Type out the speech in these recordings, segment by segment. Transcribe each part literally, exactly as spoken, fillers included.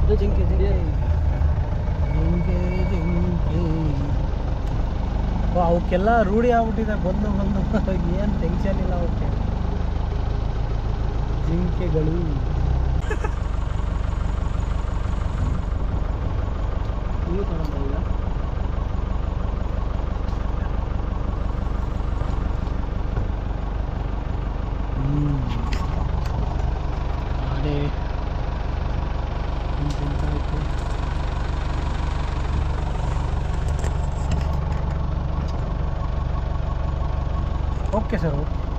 ಜಿಂಕೆ ಜಿಂಕೆ ಜಿಂಕೆ ಜಿಂಕೆ ಅವಕ್ಕೆಲ್ಲ ರೂಢಿ ಆಗ್ಬಿಟ್ಟಿದೆ ಬಂದು ಬಂದು ಏನು ಟೆನ್ಷನ್ ಇಲ್ಲ ಅವಕ್ಕೆ ಜಿಂಕೆಗಳು ನೀವು ತಗೊಂಡಿಲ್ಲ ಹ್ಞೂ ಅದೇ okay sir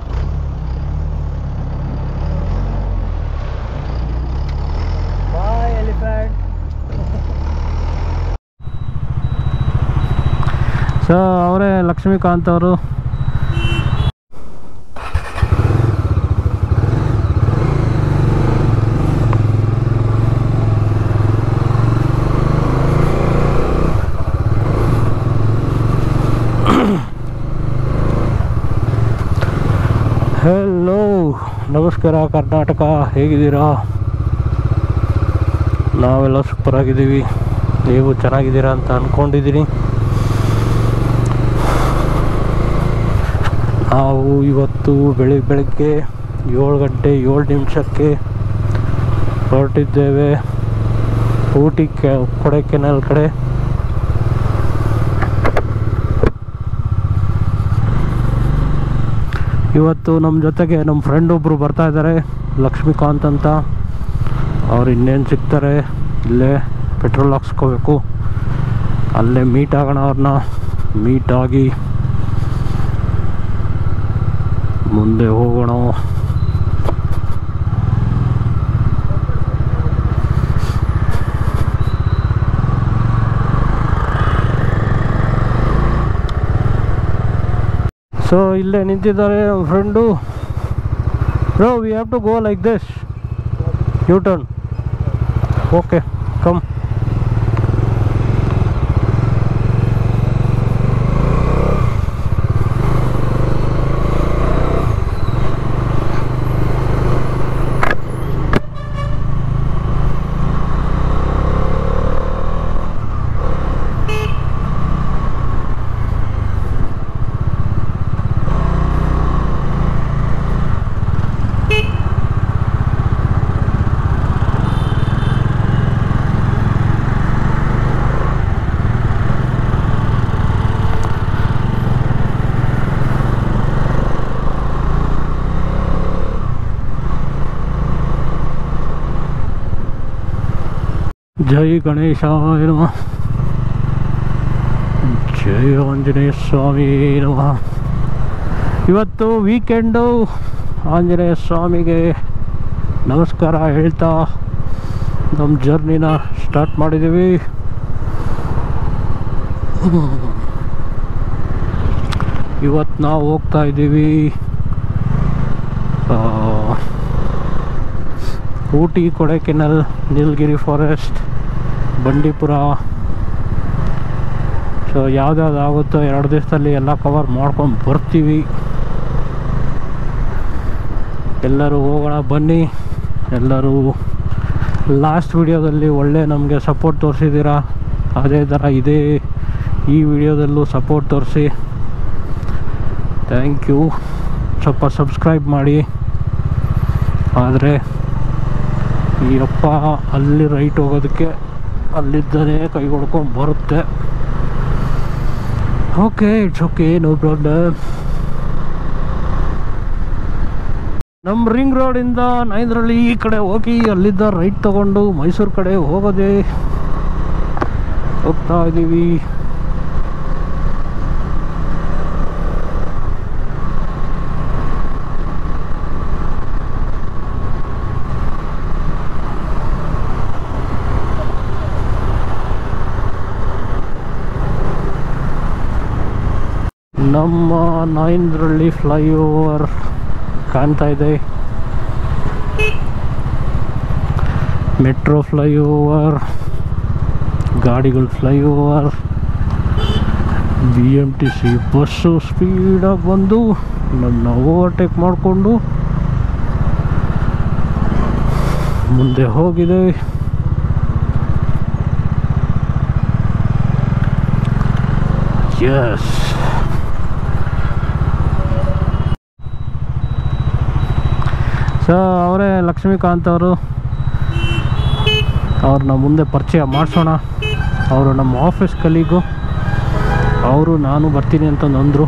bye elephant so ಅವರೇ ಲಕ್ಷ್ಮೀಕಾಂತ್ ಅವರು ಹೆಲೋ ನಮಸ್ಕಾರ ಕರ್ನಾಟಕ, ಹೇಗಿದ್ದೀರಾ? ನಾವೆಲ್ಲ ಸೂಪರ್ ಆಗಿದ್ದೀವಿ, ನೀವು ಚೆನ್ನಾಗಿದ್ದೀರಾ ಅಂತ ಅಂದ್ಕೊಂಡಿದ್ದೀನಿ. ನಾವು ಇವತ್ತು ಬೆಳಿಗ್ಗೆ ಬೆಳಗ್ಗೆ ಏಳು ಗಂಟೆ ಏಳು ನಿಮಿಷಕ್ಕೆ ಹೊರಟಿದ್ದೇವೆ ಊಟಿ ಕೊಡೈಕೆನಾಲ್ ಕಡೆ. ಇವತ್ತು ನಮ್ಮ ಜೊತೆಗೆ ನಮ್ಮ ಫ್ರೆಂಡ್ ಒಬ್ಬರು ಬರ್ತಾ ಇದ್ದಾರೆ, ಲಕ್ಷ್ಮೀಕಾಂತ್ ಅಂತ. ಅವ್ರು ಇನ್ನೇನು ಸಿಗ್ತಾರೆ, ಇಲ್ಲೇ ಪೆಟ್ರೋಲ್ ಹಾಕ್ಸ್ಕೋಬೇಕು, ಅಲ್ಲೇ ಮೀಟ್ ಆಗೋಣ. ಅವ್ರನ್ನ ಮೀಟ್ ಆಗಿ ಮುಂದೆ ಹೋಗೋಣ. ಸೊ ಇಲ್ಲೇ ನಿಂತಿದ್ದಾರೆ ನಮ್ಮ friend. Bro we have to go like this, U turn. Okay come. ಜೈ ಗಣೇಶಾಯ ನಮಃ, ಜೈ ಆಂಜನೇಯ ಸ್ವಾಮಿ ನಮಃ. ಇವತ್ತು ವೀಕೆಂಡು, ಆಂಜನೇಯ ಸ್ವಾಮಿಗೆ ನಮಸ್ಕಾರ ಹೇಳ್ತಾ ನಮ್ಮ ಜರ್ನಿನ ಸ್ಟಾರ್ಟ್ ಮಾಡಿದ್ದೀವಿ. ಇವತ್ತು ನಾವು ಹೋಗ್ತಾ ಇದ್ದೀವಿ ಊಟಿ ಕೊಡೈಕೆನಾಲ್, ನೀಲಗಿರಿ ಫಾರೆಸ್ಟ್, ಬಂಡೀಪುರ. ಸೊ ಯಾವ್ದಾವ್ದು ಆಗುತ್ತೋ ಎರಡು ದಿವಸದಲ್ಲಿ ಎಲ್ಲ ಕವರ್ ಮಾಡ್ಕೊಂಡು ಬರ್ತೀವಿ. ಎಲ್ಲರೂ ಹೋಗೋಣ ಬನ್ನಿ. ಎಲ್ಲರೂ ಲಾಸ್ಟ್ ವಿಡಿಯೋದಲ್ಲಿ ಒಳ್ಳೆ ನಮಗೆ ಸಪೋರ್ಟ್ ತೋರಿಸಿದ್ದೀರಾ, ಅದೇ ಥರ ಇದೇ ಈ ವಿಡಿಯೋದಲ್ಲೂ ಸಪೋರ್ಟ್ ತೋರಿಸಿ, ಥ್ಯಾಂಕ್ ಯು. ಸ್ವಲ್ಪ ಸಬ್ಸ್ಕ್ರೈಬ್ ಮಾಡಿ. ಆದರೆ ಈ ಅಪ್ಪ ಅಲ್ಲಿ ರೈಟ್ ಹೋಗೋದಕ್ಕೆ ಅಲ್ಲಿದ್ದನೇ ಕೈ ಹೊಡ್ಕೊಂಡು ಬರುತ್ತೆ. Okay, it's okay, no problem. ನಮ್ಮ ರಿಂಗ್ ರೋಡಿಂದ ನೈಂದ್ರಳ್ಳಿ ಈ ಕಡೆ ಹೋಗಿ ಅಲ್ಲಿದ್ದ ರೈಟ್ ತಗೊಂಡು ಮೈಸೂರು ಕಡೆ ಹೋಗೋದೇ ಹೋಗ್ತಾ ಇದ್ದೀವಿ. ನಮ್ಮ ನೈಂದ್ರಳ್ಳಿ ಫ್ಲೈಓವರ್ ಕಾಣ್ತಾ ಇದೆ, ಮೆಟ್ರೋ ಫ್ಲೈಓವರ್, ಗಾಡಿಗಳ flyover, B M T C bus ಸ್ಪೀಡಾಗಿ ಬಂದು ನನ್ನ ಓವರ್ಟೇಕ್ ಮಾಡಿಕೊಂಡು ಮುಂದೆ ಹೋಗಿದೆ. ಎಸ್ ಸೊ ಅವರೇ ಲಕ್ಷ್ಮೀಕಾಂತ್ ಅವರು. ಅವ್ರನ್ನ ಮುಂದೆ ಪರಿಚಯ ಮಾಡಿಸೋಣ. ಅವರು ನಮ್ಮ ಆಫೀಸ್ ಕಲೀಗು. ಅವರು ನಾನು ಬರ್ತೀನಿ ಅಂತಂದು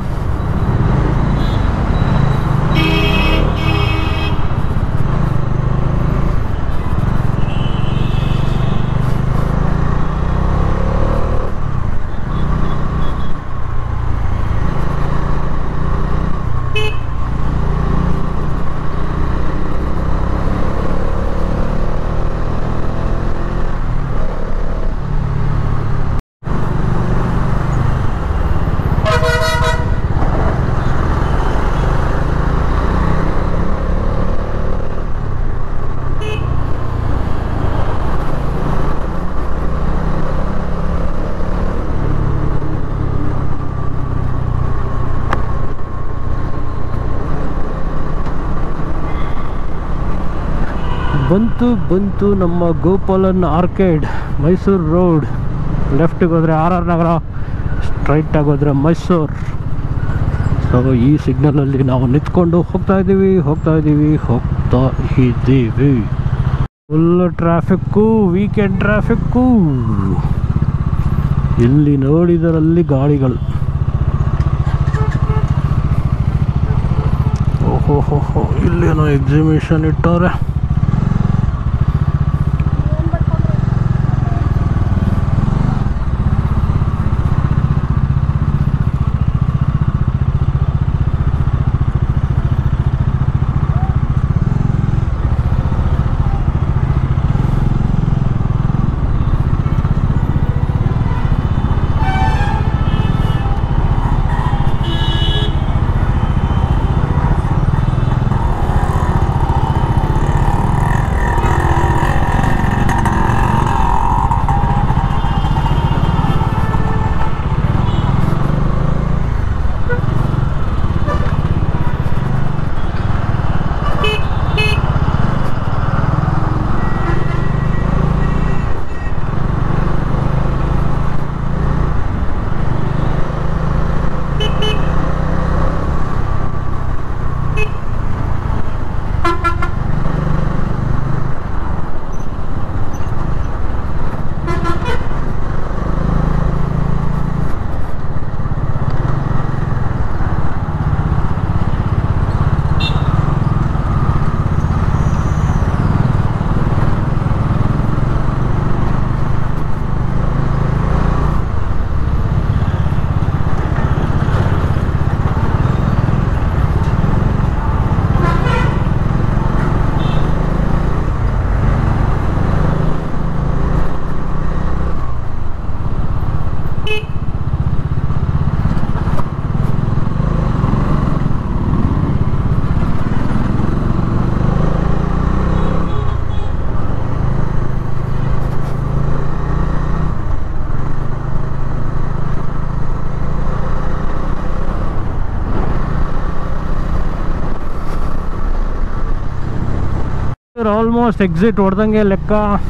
ಬಂತು ಬಂತು ನಮ್ಮ ಗೋಪಾಲನ್ ಆರ್ಕೇಡ್, ಮೈಸೂರು ರೋಡ್. ಲೆಫ್ಟಿಗೆ ಹೋದರೆ ಆರ್ ಆರ್ ನಗರ, ಸ್ಟ್ರೈಟಾಗಿ ಹೋದರೆ ಮೈಸೂರು. ಸೊ ಈ ಸಿಗ್ನಲಲ್ಲಿ ನಾವು ನಿಂತ್ಕೊಂಡು ಹೋಗ್ತಾ ಇದ್ದೀವಿ ಹೋಗ್ತಾ ಇದ್ದೀವಿ ಹೋಗ್ತಾ ಇದ್ದೀವಿ. Full traffic, weekend traffic. ಇಲ್ಲಿ ನೋಡಿದರಲ್ಲಿ ಗಾಡಿಗಳು. ಓಹೋ ಹೋ ಹೋ, ಇಲ್ಲೇನೋ ಎಕ್ಸಿಬಿಷನ್ ಇಟ್ಟವ್ರೆ. ಆಲ್ಮೋಸ್ಟ್ ಎಕ್ಸಿಟ್ ಹೊಡೆದಂಗೆ ಲೆಕ್ಕ.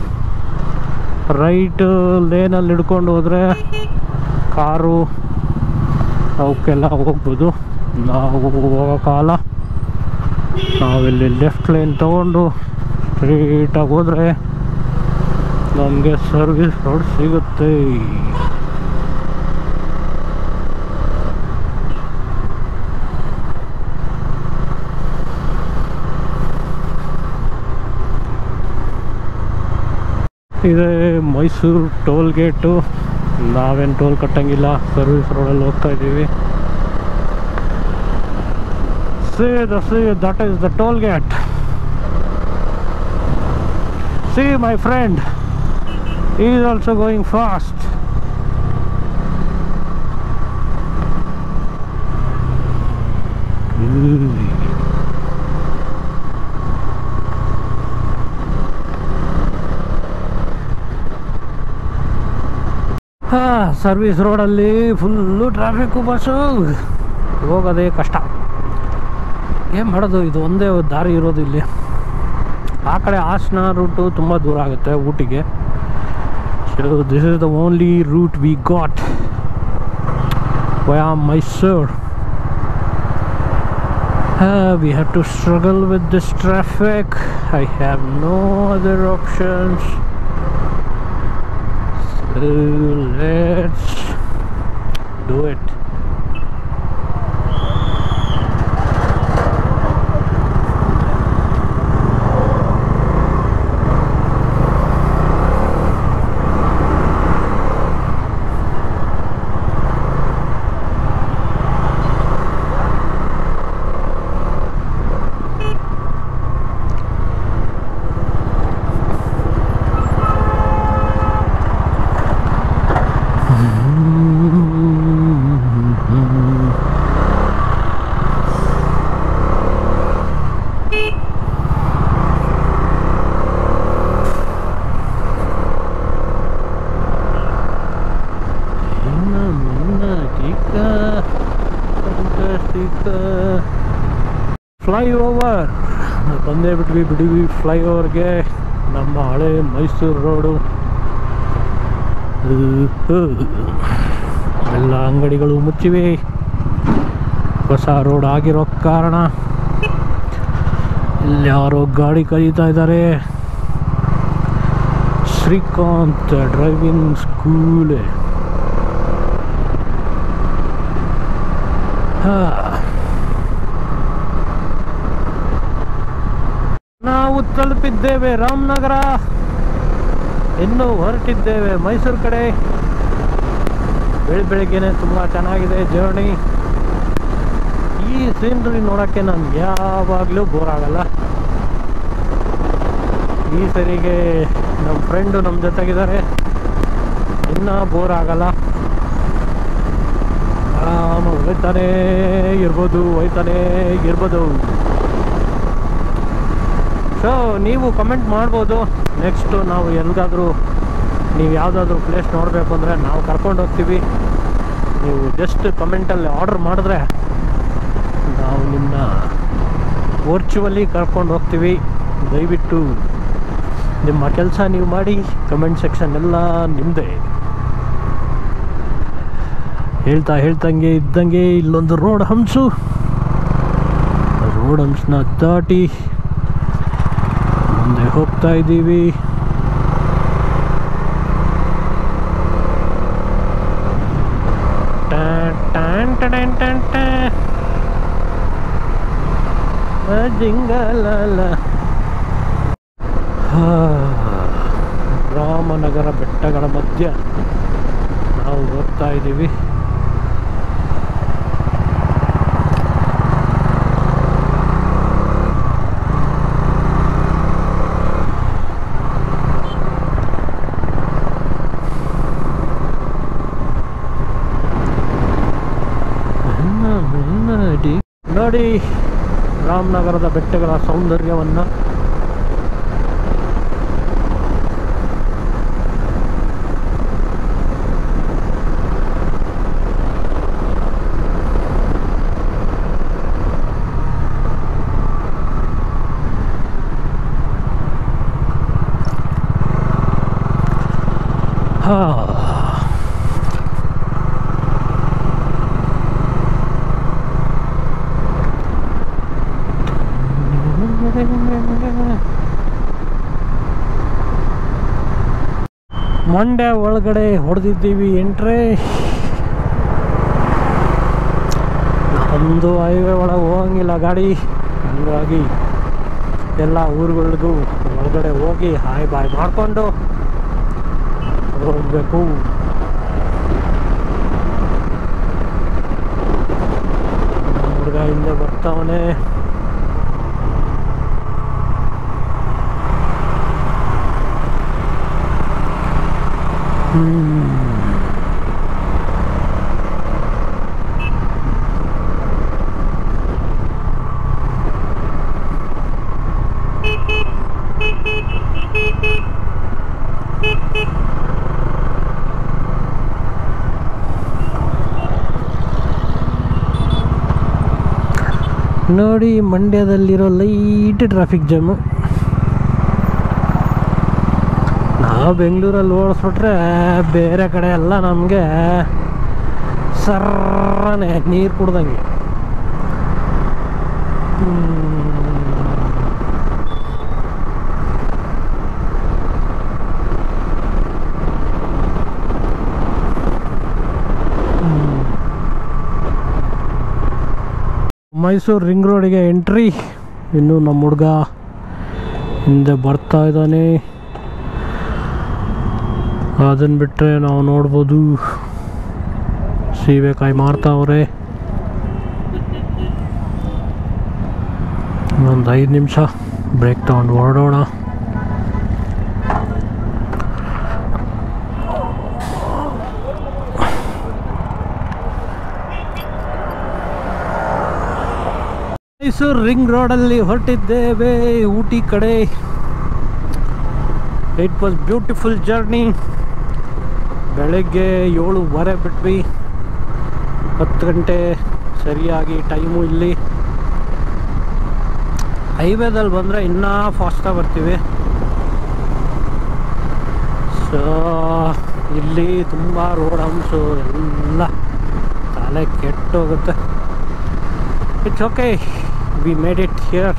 ರೈಟ್ ಲೇನಲ್ಲಿ ಹಿಡ್ಕೊಂಡು ಹೋದರೆ ಕಾರು ಅವಕ್ಕೆಲ್ಲ ಹೋಗ್ಬೋದು. ನಾವು ಹೋಗೋ ಕಾಲ ನಾವಿಲ್ಲಿ ಲೆಫ್ಟ್ ಲೈನ್ ತೊಗೊಂಡು ಸ್ಟ್ರೀಟಾಗಿ ಹೋದರೆ ನಮಗೆ ಸರ್ವಿಸ್ ರೋಡ್ ಸಿಗುತ್ತೆ. ಇದೆ ಮೈಸೂರು ಟೋಲ್ ಗೇಟು. ನಾವೇನು ಟೋಲ್ ಕಟ್ಟಂಗಿಲ್ಲ, ಸರ್ವಿಸ್ ರೋಡಲ್ಲಿ ಹೋಗ್ತಾ ಇದ್ದೀವಿ. See the see that is the toll gate. See my friend, he is also going fast. ಹಾ, ಸರ್ವಿಸ್ ರೋಡಲ್ಲಿ ಫುಲ್ಲು ಟ್ರಾಫಿಕ್ಕು, ಬಸ್ಸು ಹೋಗೋದೇ ಕಷ್ಟ. ಏನು ಮಾಡೋದು, ಇದು ಒಂದೇ ದಾರಿ ಇರೋದು ಇಲ್ಲಿ. ಆ ಕಡೆ ಹಾಸನ ರೂಟು ತುಂಬ ದೂರ ಆಗುತ್ತೆ ಊಟಿಗೆ. So this is the only route we got. via Mysore. Uh, we have to struggle with this traffic. I have no other options. So let's do it. Flyover ಬಂದೇ ಬಿಟ್ವಿ ಬಿಡಿವಿ ಫ್ಲೈಓವರ್ಗೆ. ನಮ್ಮ ಹಳೆ ಮೈಸೂರು ರೋಡು ಎಲ್ಲ ಅಂಗಡಿಗಳು ಮುಚ್ಚಿವೆ. ಹೊಸ ರೋಡ್ ಆಗಿರೋ ಕಾರಣ ಇಲ್ಲಿ ಯಾರೋ ಗಾಡಿ ಕದೀತಾ ಇದ್ದಾರೆ. Srikanth driving school. ನಾವು ತಲುಪಿದ್ದೇವೆ ರಾಮನಗರ. ಇನ್ನೂ ಹೊರಟಿದ್ದೇವೆ ಮೈಸೂರು ಕಡೆ. ಬೆಳಿ ಬೆಳಿಗ್ಗೆನೆ ತುಂಬ ಚೆನ್ನಾಗಿದೆ ಜರ್ನಿ. ಈ ಸೀನ್ರಿ ನೋಡೋಕ್ಕೆ ನನ್ಗೆ ಯಾವಾಗಲೂ ಬೋರ್ ಆಗಲ್ಲ. ಈ ಸರಿಗೆ ನಮ್ಮ ಫ್ರೆಂಡು ನಮ್ಮ ಜೊತೆಗಿದ್ದಾರೆ, ಇನ್ನೂ ಬೋರ್ ಆಗಲ್ಲ. ಆರಾಮಾಗಿ ಹೋಯ್ತಾನೇ ಇರ್ಬೋದು ಹೋಯ್ತಾನೇ ಇರ್ಬೋದು. ಸೊ ನೀವು ಕಮೆಂಟ್ ಮಾಡ್ಬೋದು, ನೆಕ್ಸ್ಟು ನಾವು ಎಲ್ಲಿಗಾದರೂ ನೀವು ಯಾವುದಾದ್ರೂ ಪ್ಲೇಸ್ ನೋಡಬೇಕು ಅಂದರೆ ನಾವು ಕರ್ಕೊಂಡು ಹೋಗ್ತೀವಿ. ನೀವು ಜಸ್ಟ್ ಕಮೆಂಟಲ್ಲಿ ಆರ್ಡರ್ ಮಾಡಿದ್ರೆ ನಾವು ನಿಮ್ಮನ್ನ ವರ್ಚುವಲಿ ಕರ್ಕೊಂಡು ಹೋಗ್ತೀವಿ. ದಯವಿಟ್ಟು ನಿಮ್ಮ ಕೆಲಸ ನೀವು ಮಾಡಿ. ಕಮೆಂಟ್ ಸೆಕ್ಷನ್ ಎಲ್ಲ ನಿಮ್ಮದೇ. ಹೇಳ್ತಾ ಹೇಳ್ತಂಗೆ ಇದ್ದಂಗೆ ಇಲ್ಲೊಂದು ರೋಡ್ ಹಂಪ್ಸು. ರೋಡ್ ಹಂಪ್ಸ್ನ ದಾಟಿ ಮುಂದೆ ಹೋಗ್ತಾ ಇದ್ದೀವಿ. ಜಿಂಗಲಲ ರಾಮನಗರ ಬೆಟ್ಟಗಳ ಮಧ್ಯ ನಾವು ಹೋಗ್ತಾ ಇದ್ದೀವಿ. ನೋಡಿ ರಾಮನಗರದ ಬೆಟ್ಟಗಳ ಸೌಂದರ್ಯವನ್ನು. ಹಾ ಮಂಡ್ಯ ಒಳಗಡೆ ಹೊಡೆದಿದ್ದೀವಿ ಎಂಟ್ರೆ. ಒಂದು ಹೈವೇ ಒಳಗೆ ಹೋಗಂಗಿಲ್ಲ ಗಾಡಿ, ಹಂಗಾಗಿ ಎಲ್ಲ ಊರುಗಳಿಗೂ ಒಳಗಡೆ ಹೋಗಿ ಹಾಯ್ ಬಾಯ್ ಮಾಡಿಕೊಂಡು ಹೋಗಬೇಕು. ಹುಡುಗ ಹಿಂದೆ ಬರ್ತಾವನೆ. ನೋಡಿ ಮಂಡ್ಯದಲ್ಲಿರೋ ಲೈಟ್ ಟ್ರಾಫಿಕ್ ಜಾಮು. ನಾವು ಬೆಂಗಳೂರಲ್ಲಿ ಓಡಿಸ್ಬಿಟ್ರೆ ಬೇರೆ ಕಡೆ ಎಲ್ಲ ನಮಗೆ ಸರ್ರನೆ ನೀರು ಕುಡ್ದಂಗೆ. ಮೈಸೂರು ರಿಂಗ್ ರೋಡಿಗೆ ಎಂಟ್ರಿ. ಇನ್ನು ನಮ್ಮ ಹುಡುಗ ಹಿಂದೆ ಬರ್ತಾ ಇದ್ದಾನೆ. ಅದನ್ನು ಬಿಟ್ಟರೆ ನಾವು ನೋಡ್ಬೋದು ಸೀಬೆಕಾಯಿ ಮಾರ್ತಾವ್ರೆ. ಒಂದು ಐದು ನಿಮಿಷ ಬ್ರೇಕ್ ತಗೊಂಡು ಹೊರಡೋಣ. ಮೈಸೂರು ರಿಂಗ್ ರೋಡಲ್ಲಿ ಹೊರಟಿದ್ದೇವೆ ಊಟಿ ಕಡೆ. It was beautiful journey. ಬೆಳಗ್ಗೆ ಏಳುವರೆ ಬಿಟ್ವಿ. ಹತ್ತು ಗಂಟೆ ಸರಿಯಾಗಿ ಟೈಮು. ಇಲ್ಲಿ ಹೈವೇದಲ್ಲಿ ಬಂದರೆ ಇನ್ನೂ ಫಾಸ್ಟಾಗಿ ಬರ್ತೀವಿ. ಸೊ ಇಲ್ಲಿ ತುಂಬ ರೋಡ್ ಹಂಪ್ಸು ಎಲ್ಲ ತಲೆ ಕೆಟ್ಟೋಗುತ್ತೆ. It's okay, we made it here.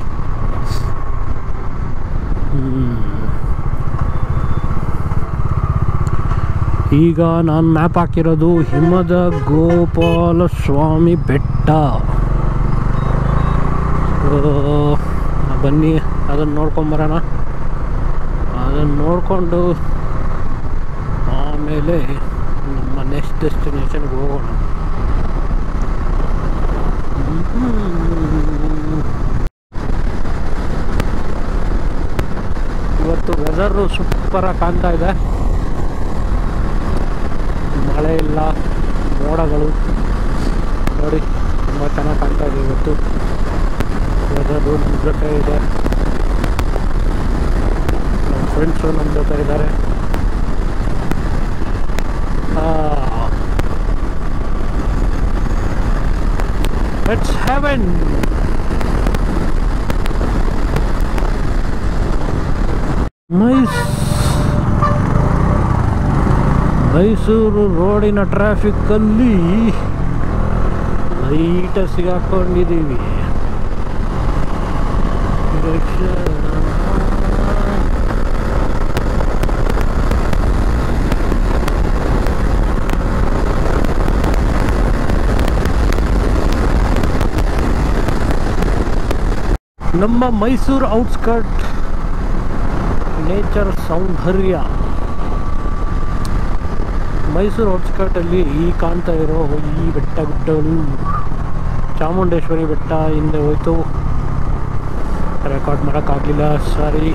ಈಗ ನಾನು ಮ್ಯಾಪ್ ಹಾಕಿರೋದು ಹಿಮದ ಗೋಪಾಲಸ್ವಾಮಿ ಬೆಟ್ಟ. ಬನ್ನಿ ಅದನ್ನು ನೋಡ್ಕೊಂಬರೋಣ. ಅದನ್ನು ನೋಡಿಕೊಂಡು ಆಮೇಲೆ ನಮ್ಮ ನೆಕ್ಸ್ಟ್ ಡೆಸ್ಟಿನೇಷನ್ಗೆ ಹೋಗೋಣ. ಇವತ್ತು ವೆದರು ಸೂಪರಾಗಿ ಕಾಣ್ತಾ ಇದೆ. ಮಳೆ ಇಲ್ಲ, ಮೋಡಗಳು ನೋಡಿ ತುಂಬ ಚೆನ್ನಾಗಿ ಕಾಣ್ತಾ ಇದೆ. ಇವತ್ತು ವೆದರು ನಮ್ಮ ಜೊತೆ ಇದೆ. ನಮ್ಮ ಫ್ರೆಂಡ್ಸು ನಮ್ಮ ಜೊತೆ ಇದ್ದಾರೆ. It's heaven. Nice. ಮೈಸೂರು ರೋಡಿನ ಟ್ರಾಫಿಕ್ಕಲ್ಲಿ ಲೈಟ ಸಿಗಾಕೊಂಡಿದ್ದೀವಿ. ನಮ್ಮ ಮೈಸೂರು ಔಟ್ಸ್ಕರ್ಟ್ ನೇಚರ್ ಸೌಂದರ್ಯ. ಮೈಸೂರು ಔಟ್ಸ್ಕರ್ಟಲ್ಲಿ ಈ ಕಾಣ್ತಾ ಇರೋ ಈ ಬೆಟ್ಟ ಗುಡ್ಡಗಳು, ಚಾಮುಂಡೇಶ್ವರಿ ಬೆಟ್ಟ ಹಿಂದೆ ಹೋಯ್ತು, ರೆಕಾರ್ಡ್ ಮಾಡೋಕ್ಕಾಗಲಿಲ್ಲ, ಸಾರಿ.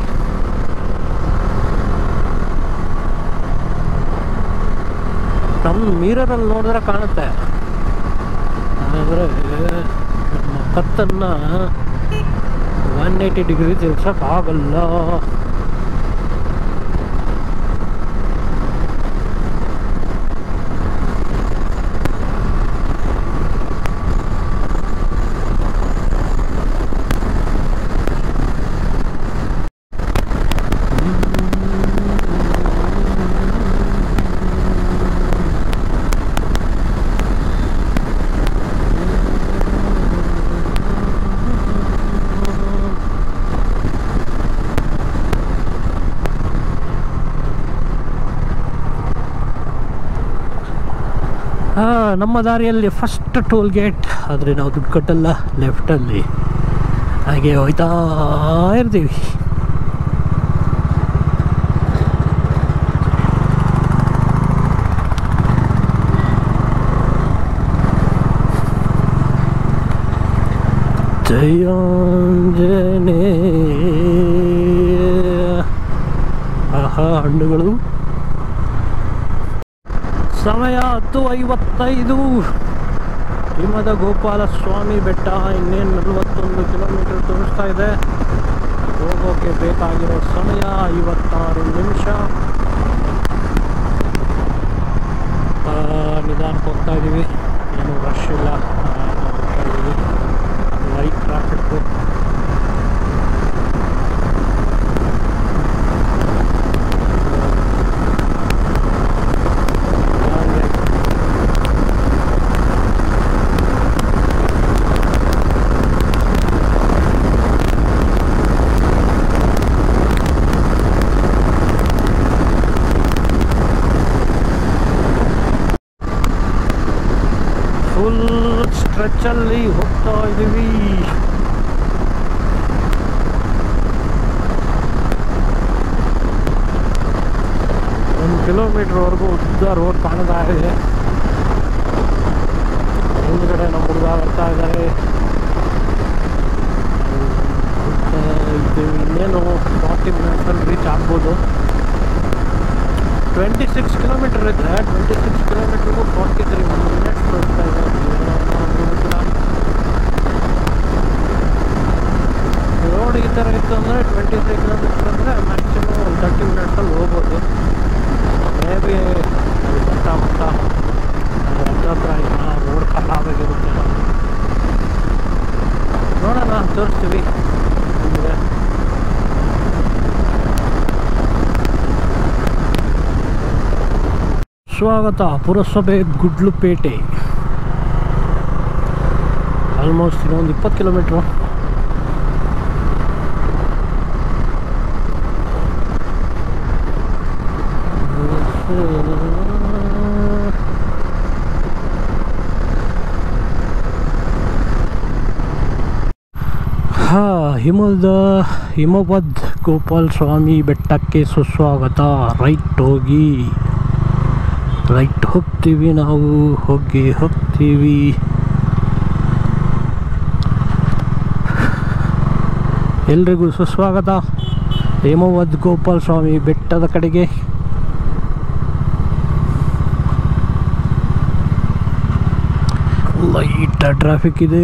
ನಮ್ಮ ಮಿರರಲ್ಲಿ ನೋಡಿದ್ರೆ ಕಾಣುತ್ತೆ, ಆದರೆ ನಮ್ಮ ಕತ್ತನ್ನು ಒನ್ ಏಯ್ಟಿ ಡಿಗ್ರಿ ತಿರ್ಸೋಕ್ಕಾಗಲ್ಲ. ನಮ್ಮ ದಾರಿಯಲ್ಲಿ ಫಸ್ಟ್ ಟೋಲ್ ಗೇಟ್, ಆದರೆ ನಾವು ದುಡ್ಡು ಕಟ್ಟಲ್ಲ, ಲೆಫ್ಟಲ್ಲಿ ಹಾಗೆ ಹೋಯ್ತಾ ಇರ್ತೀವಿ. ಜಯಾಂಜನೇ ಆಹಾ ಹಣ್ಣುಗಳು. ಸಮಯ ಹತ್ತು ಐವತ್ತೈದು. ಹಿಮದ ಗೋಪಾಲಸ್ವಾಮಿ ಬೆಟ್ಟ ಇನ್ನೇನು ನಲವತ್ತೊಂದು ಕಿಲೋಮೀಟರ್ ತೋರಿಸ್ತಾ ಇದೆ. ಹೋಗೋಕ್ಕೆ ಬೇಕಾಗಿರೋ ಸಮಯ ಐವತ್ತಾರು ನಿಮಿಷ. ನಿಧಾನಕ್ಕೆ ಹೋಗ್ತಾ ಇದ್ದೀವಿ, ಏನು ರಶ್ ಇಲ್ಲ, ಹೋಗ್ತಾ ಇದ್ದೀವಿ. Light traffic. ಕಿಲೋಮೀಟ್ರ್ವರೆಗೂ ಉದ್ದ ರೋಡ್ ಕಾಣ್ತಾ ಇದೆ. ಹಿಂದ್ಗಡೆ ನಮ್ಮ ಹುಡುಗ ಬರ್ತಾ ಇದ್ದಾರೆ. ಇದು ಇನ್ನೇನು ಫಾರ್ಟಿ ಮಿನಿಟ್ಸಲ್ಲಿ ರೀಚ್ ಆಗ್ಬೋದು. ಟ್ವೆಂಟಿ ಸಿಕ್ಸ್ ಕಿಲೋಮೀಟರ್ ಇದ್ದರೆ ಟ್ವೆಂಟಿ ಸಿಕ್ಸ್ ಕಿಲೋಮೀಟ್ರಿಗೂ ಫಾರ್ಟಿ ತ್ರೀ ಮಿನಿಟ್ಸ್ ತೋರಿಸ್ತಾ ಇದೆ. ರೋಡ್ ಈ ಥರ ಇತ್ತು ಅಂದರೆ ಟ್ವೆಂಟಿ ತ್ರೀ ಕಿಲೋಮೀಟರ್ ಅಂದರೆ ಮ್ಯಾಕ್ಸಿಮಮ್ ಒಂದು ತರ್ಟಿ ಮಿನಿಟ್ಸಲ್ಲಿ ಹೋಗ್ಬೋದು. ಮೇ ಬಿ ಅದು ಬರ್ತಾ ಬರ್ತಾ ಹತ್ರ ಹತ್ರ ರೋಡ್ ಖರಾಬಾಗಿರುತ್ತೆ. ನೋಡೋಣ, ತೋರಿಸ್ತೀವಿ ನಿಮಗೆ. ಸ್ವಾಗತ ಪುರಸಭೆ ಗುಡ್ಲುಪೇಟೆ. ಆಲ್ಮೋಸ್ಟ್ ಇನ್ನೊಂದು ಇಪ್ಪತ್ತು ಕಿಲೋಮೀಟ್ರು. ಹಾ ಹಿಮದ ಹಿಮವದ್ ಗೋಪಾಲ ಸ್ವಾಮಿ ಬೆಟ್ಟಕ್ಕೆ ಸುಸ್ವಾಗತ. ರೈಟ್ ಹೋಗಿ ರೈಟ್ ಹೋಗ್ತೀವಿ ನಾವು, ಹೋಗಿ ಹೋಗ್ತೀವಿ. ಎಲ್ರಿಗೂ ಸುಸ್ವಾಗತ ಹಿಮವದ್ ಗೋಪಾಲ ಸ್ವಾಮಿ ಬೆಟ್ಟದ ಕಡೆಗೆ. ಲೈಟ್ ಟ್ರಾಫಿಕ್ ಇದೆ,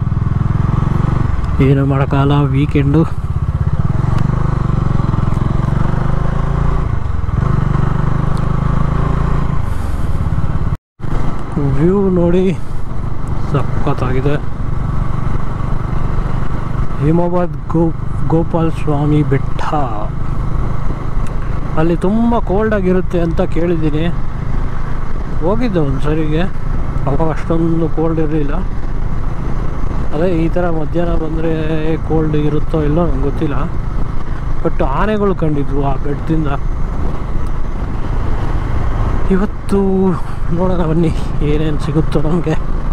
ಏನು ಮಾಡೋಕ್ಕಾಗಲ್ಲ, ವೀಕೆಂಡು. ವ್ಯೂ ನೋಡಿ ಸಖತ್ತಾಗಿದೆ. ಹಿಮವದ್ ಗೋ ಗೋಪಾಲ ಸ್ವಾಮಿ ಬೆಟ್ಟ. ಅಲ್ಲಿ ತುಂಬ ಕೋಲ್ಡಾಗಿರುತ್ತೆ ಅಂತ ಕೇಳಿದ್ದೀನಿ. ಹೋಗಿದ್ದೆ ಒಂದು ಸರಿಗೆ, ಅವಾಗ ಅಷ್ಟೊಂದು ಕೋಲ್ಡ್ ಇರಲಿಲ್ಲ. ಅದೇ ಈ ಥರ ಮಧ್ಯಾಹ್ನ ಬಂದರೆ ಕೋಲ್ಡ್ ಇರುತ್ತೋ ಇಲ್ಲೋ ನಂಗೆ ಗೊತ್ತಿಲ್ಲ. ಬಟ್ ಆನೆಗಳು ಕಂಡಿದ್ವು ಆ ಬೆಟ್ಟದಿಂದ. ಇವತ್ತು ನೋಡೋಣ ಬನ್ನಿ ಏನೇನು ಸಿಗುತ್ತೋ ನಮಗೆ.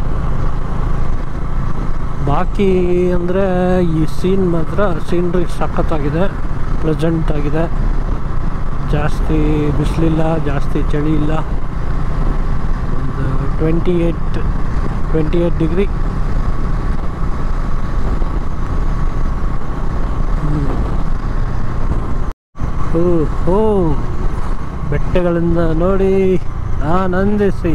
ಬಾಕಿ ಅಂದರೆ ಈ ಸೀನ್ ಮಾತ್ರ ಸೀನ್ರಿ ಸಖತ್ತಾಗಿದೆ, ಪ್ಲೆಸೆಂಟ್ ಆಗಿದೆ. ಜಾಸ್ತಿ ಬಿಸಿಲಿಲ್ಲ, ಜಾಸ್ತಿ ಚಳಿ ಇಲ್ಲ. ಒಂದು twenty eight twenty eight degree. ಓ ಬೆಟ್ಟಗಳಿಂದ ನೋಡಿ ಆನಂದಿಸಿ.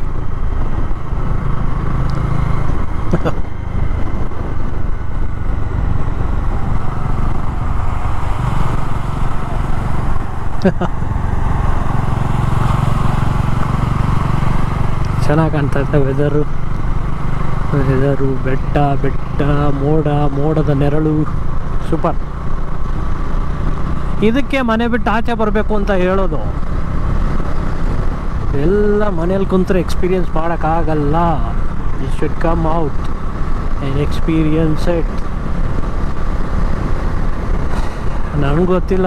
ಚೆನ್ನಾಗಿ ಕಾಣ್ತಾ ಇತ್ತು ವೆದರು ವೆದರು ಬೆಟ್ಟ ಬೆಟ್ಟ ಮೋಡ, ಮೋಡದ ನೆರಳು, ಸೂಪರ್. ಇದಕ್ಕೆ ಮನೆ ಬಿಟ್ಟು ಆಚೆ ಬರಬೇಕು ಅಂತ ಹೇಳೋದು. ಎಲ್ಲ ಮನೇಲಿ ಕುಂತ್ರೆ ಎಕ್ಸ್ಪೀರಿಯನ್ಸ್ ಮಾಡೋಕ್ಕಾಗಲ್ಲ. You should come out and experience it. ನನಗೆ ಗೊತ್ತಿಲ್ಲ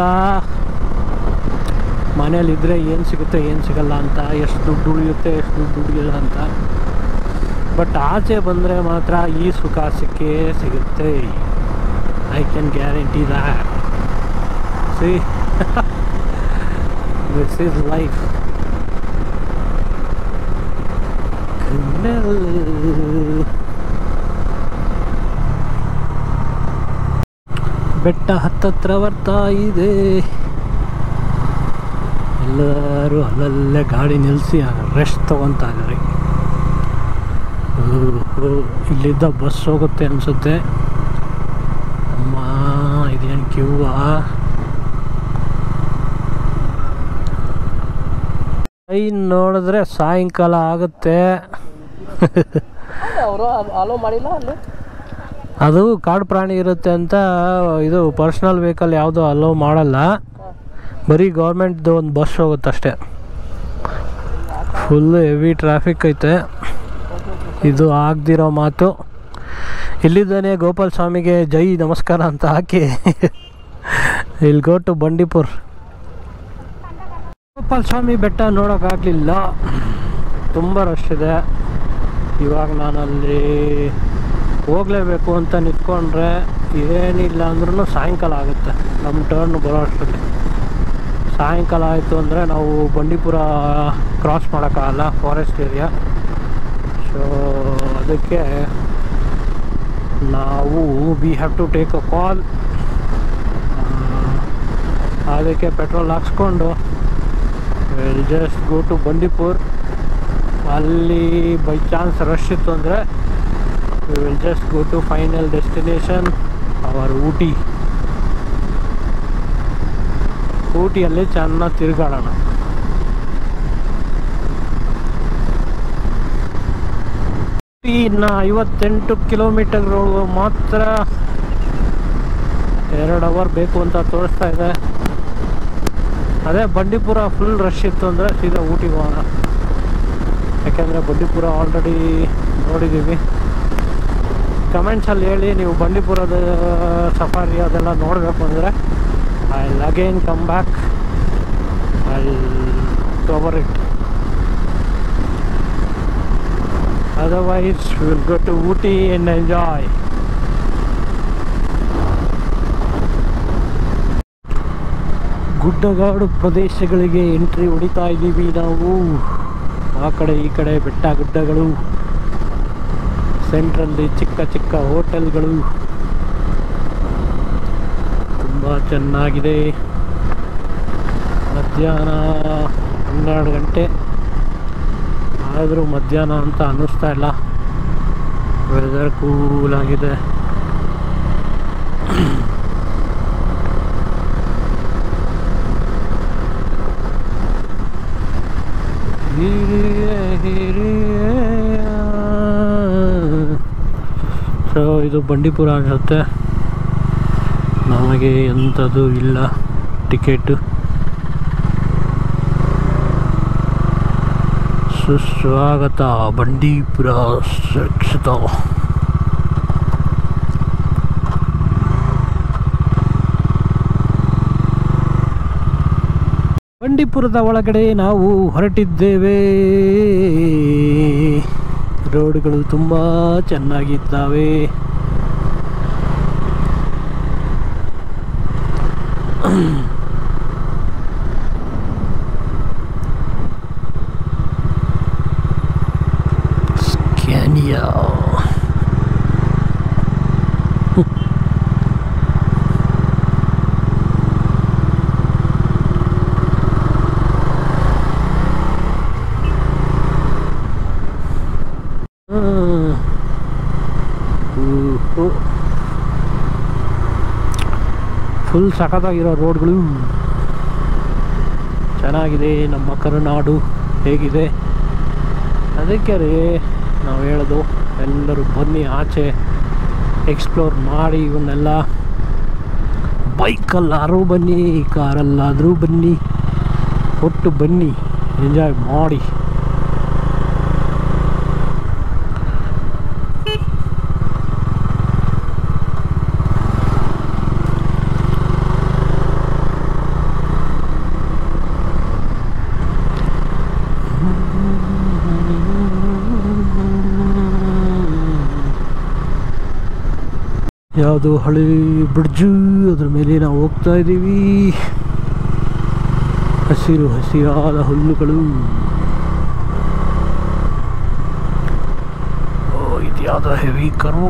ಮನೇಲಿದ್ದರೆ ಏನು ಸಿಗುತ್ತೆ ಏನು ಸಿಗಲ್ಲ ಅಂತ, ಎಷ್ಟು ದುಡ್ಡು ಉಳಿಯುತ್ತೆ ಎಷ್ಟು ದುಡ್ಡು ಉಳಿಯಲ್ಲ ಅಂತ. ಬಟ್ ಆಚೆ ಬಂದರೆ ಮಾತ್ರ ಈ ಸುಖ ಸಿಕ್ಕೇ ಸಿಗುತ್ತೆ. I can guarantee that. See, this is life. ಬೆಟ್ಟ ಹತ್ತತ್ರ ಬರ್ತಾ ಇದೆ. ಎಲ್ಲರೂ ಅಲ್ಲಲ್ಲೇ ಗಾಡಿ ನಿಲ್ಲಿಸಿ ರೆಸ್ಟ್ ತೊಗೊತಾ ಇದ್ದಾರೆ. ಇಲ್ಲಿದ್ದ ಬಸ್ ಹೋಗುತ್ತೆ ಅನಿಸುತ್ತೆ. ಅಮ್ಮ ಇದೇನು ಕ್ಯೂವಾ? ಟ್ರೈನ್ ನೋಡಿದ್ರೆ ಸಾಯಂಕಾಲ ಆಗುತ್ತೆ. ಅದು ಕಾಡು ಪ್ರಾಣಿ ಇರುತ್ತೆ ಅಂತ ಇದು ಪರ್ಸ್ನಲ್ ವೆಹಿಕಲ್ ಯಾವುದೂ ಅಲೋ ಮಾಡಲ್ಲ. ಬರೀ ಗೌರ್ಮೆಂಟ್ದು ಒಂದು ಬಸ್ ಹೋಗುತ್ತಷ್ಟೆ. ಫುಲ್ಲು ಹೆವಿ ಟ್ರಾಫಿಕ್ ಐತೆ. ಇದು ಆಗದಿರೋ ಮಾತು. ಇಲ್ಲಿದ್ದಾನೆ ಗೋಪಾಲ ಸ್ವಾಮಿಗೆ ಜೈ ನಮಸ್ಕಾರ ಅಂತ ಹಾಕಿ ಇಲ್ಲಿ ಗೋ ಟು ಬಂಡೀಪುರ್. ಗೋಪಾಲ ಸ್ವಾಮಿ ಬೆಟ್ಟ ನೋಡೋಕ್ಕಾಗಲಿಲ್ಲ, ತುಂಬ ರಶ್ ಇದೆ. ಇವಾಗ ನಾನಲ್ಲಿ ಹೋಗಲೇಬೇಕು ಅಂತ ನಿಂತ್ಕೊಂಡ್ರೆ ಏನಿಲ್ಲ ಅಂದ್ರೂ ಸಾಯಂಕಾಲ ಆಗುತ್ತೆ ನಮ್ಮ ಟರ್ನ್ ಬರೋ ಅಷ್ಟರಲ್ಲಿ. ಸಾಯಂಕಾಲ ಆಯಿತು ಅಂದರೆ ನಾವು ಬಂಡೀಪುರ ಕ್ರಾಸ್ ಮಾಡೋಕ್ಕಾಗಲ್ಲ, ಫಾರೆಸ್ಟ್ ಏರಿಯಾ. ಸೊ ಅದಕ್ಕೆ ನಾವು we have to take a call. ಅದಕ್ಕೆ ಪೆಟ್ರೋಲ್ ಹಾಕ್ಸ್ಕೊಂಡು will just go to Bandipur. ಅಲ್ಲಿ ಬೈ ಚಾನ್ಸ್ ರಶ್ ಇತ್ತು ಅಂದರೆ we will just go to final destination our Ooty. ಊಟಿಯಲ್ಲಿ ಚೆನ್ನಾಗಿ ತಿರುಗಾಡೋಣ. ಇನ್ನು ಐವತ್ತೆಂಟು ಕಿಲೋಮೀಟರ್ ಮಾತ್ರ ಎರಡು ಅವರ್ ಬೇಕು ಅಂತ ತೋರಿಸ್ತಾ ಇದೆ. ಅದೇ ಬಂಡೀಪುರ ಫುಲ್ ರಶ್ ಇತ್ತು ಅಂದರೆ ಸೀದಾ ಊಟಿಗೆ ಹೋಗೋಣ. ಯಾಕೆಂದರೆ ಬಂಡೀಪುರ ಆಲ್ರೆಡಿ ನೋಡಿದ್ದೀವಿ. ಕಮೆಂಟ್ಸಲ್ಲಿ ಹೇಳಿ ನೀವು ಬಂಡೀಪುರದ ಸಫಾರಿ ಅದೆಲ್ಲ ನೋಡಬೇಕು ಅಂದರೆ I will again come back, I will cover it. Otherwise we will go to Ooty and enjoy. ಗುಡ್ಡಗಾಡು ಪ್ರದೇಶಗಳಿಗೆ ಎಂಟ್ರಿ ಹೊಡಿತಾ ಇದ್ದೀವಿ ನಾವು. ಆ ಕಡೆ ಈ ಕಡೆ ಬೆಟ್ಟ ಗುಡ್ಡಗಳು, ಸೆಂಟ್ರಲ್ಲಿ ಚಿಕ್ಕ ಚಿಕ್ಕ ಹೋಟೆಲ್ಗಳು, ತುಂಬ ಚೆನ್ನಾಗಿದೆ. ಮಧ್ಯಾಹ್ನ ಹನ್ನೆರಡು ಗಂಟೆ ಆದರೂ ಮಧ್ಯಾಹ್ನ ಅಂತ ಅನ್ನಿಸ್ತಾ ಇಲ್ಲ. ವೆದರ್ ಕೂಲ್ ಆಗಿದೆ. ಸೊ ಇದು ಬಂಡೀಪುರ ಆಗುತ್ತೆ. ನಮಗೆ ಎಂಥದ್ದು ಇಲ್ಲ ಟಿಕೆಟ್. ಸುಸ್ವಾಗತ ಬಂಡೀಪುರ ಸುರಕ್ಷಿತ. ಬಂಡೀಪುರದ ಒಳಗಡೆ ನಾವು ಹೊರಟಿದ್ದೇವೆ. ರೋಡ್ಗಳು ತುಂಬ ಚೆನ್ನಾಗಿದ್ದಾವೆ. ಸ್ಕ್ಯಾನಿಯಾ ಫುಲ್ ಸಖತ್ತಾಗಿರೋ ರೋಡ್ಗಳು, ಚೆನ್ನಾಗಿದೆ. ನಮ್ಮ ಕರುನಾಡು ಹೇಗಿದೆ ಅದಕ್ಕೆ ರೀ ನಾವು ಹೇಳೋದು, ಎಲ್ಲರೂ ಬನ್ನಿ ಆಚೆ ಎಕ್ಸ್ಪ್ಲೋರ್ ಮಾಡಿ. ಇವನ್ನೆಲ್ಲ ಬೈಕಲ್ಲಾದರೂ ಬನ್ನಿ, ಕಾರಲ್ಲಾದರೂ ಬನ್ನಿ, ಒಟ್ಟು ಬನ್ನಿ, ಎಂಜಾಯ್ ಮಾಡಿ. ಯಾವುದು ಹಳೆ ಬ್ರಿಡ್ಜು, ಅದ್ರ ಮೇಲೆ ನಾವು ಹೋಗ್ತಾ ಇದ್ದೀವಿ. ಹಸಿರು ಹಸಿರಾದ ಹುಲ್ಲುಗಳು. ಓ ಇದು ಯಾವುದೋ ಹೆವಿ ಕರ್ವು.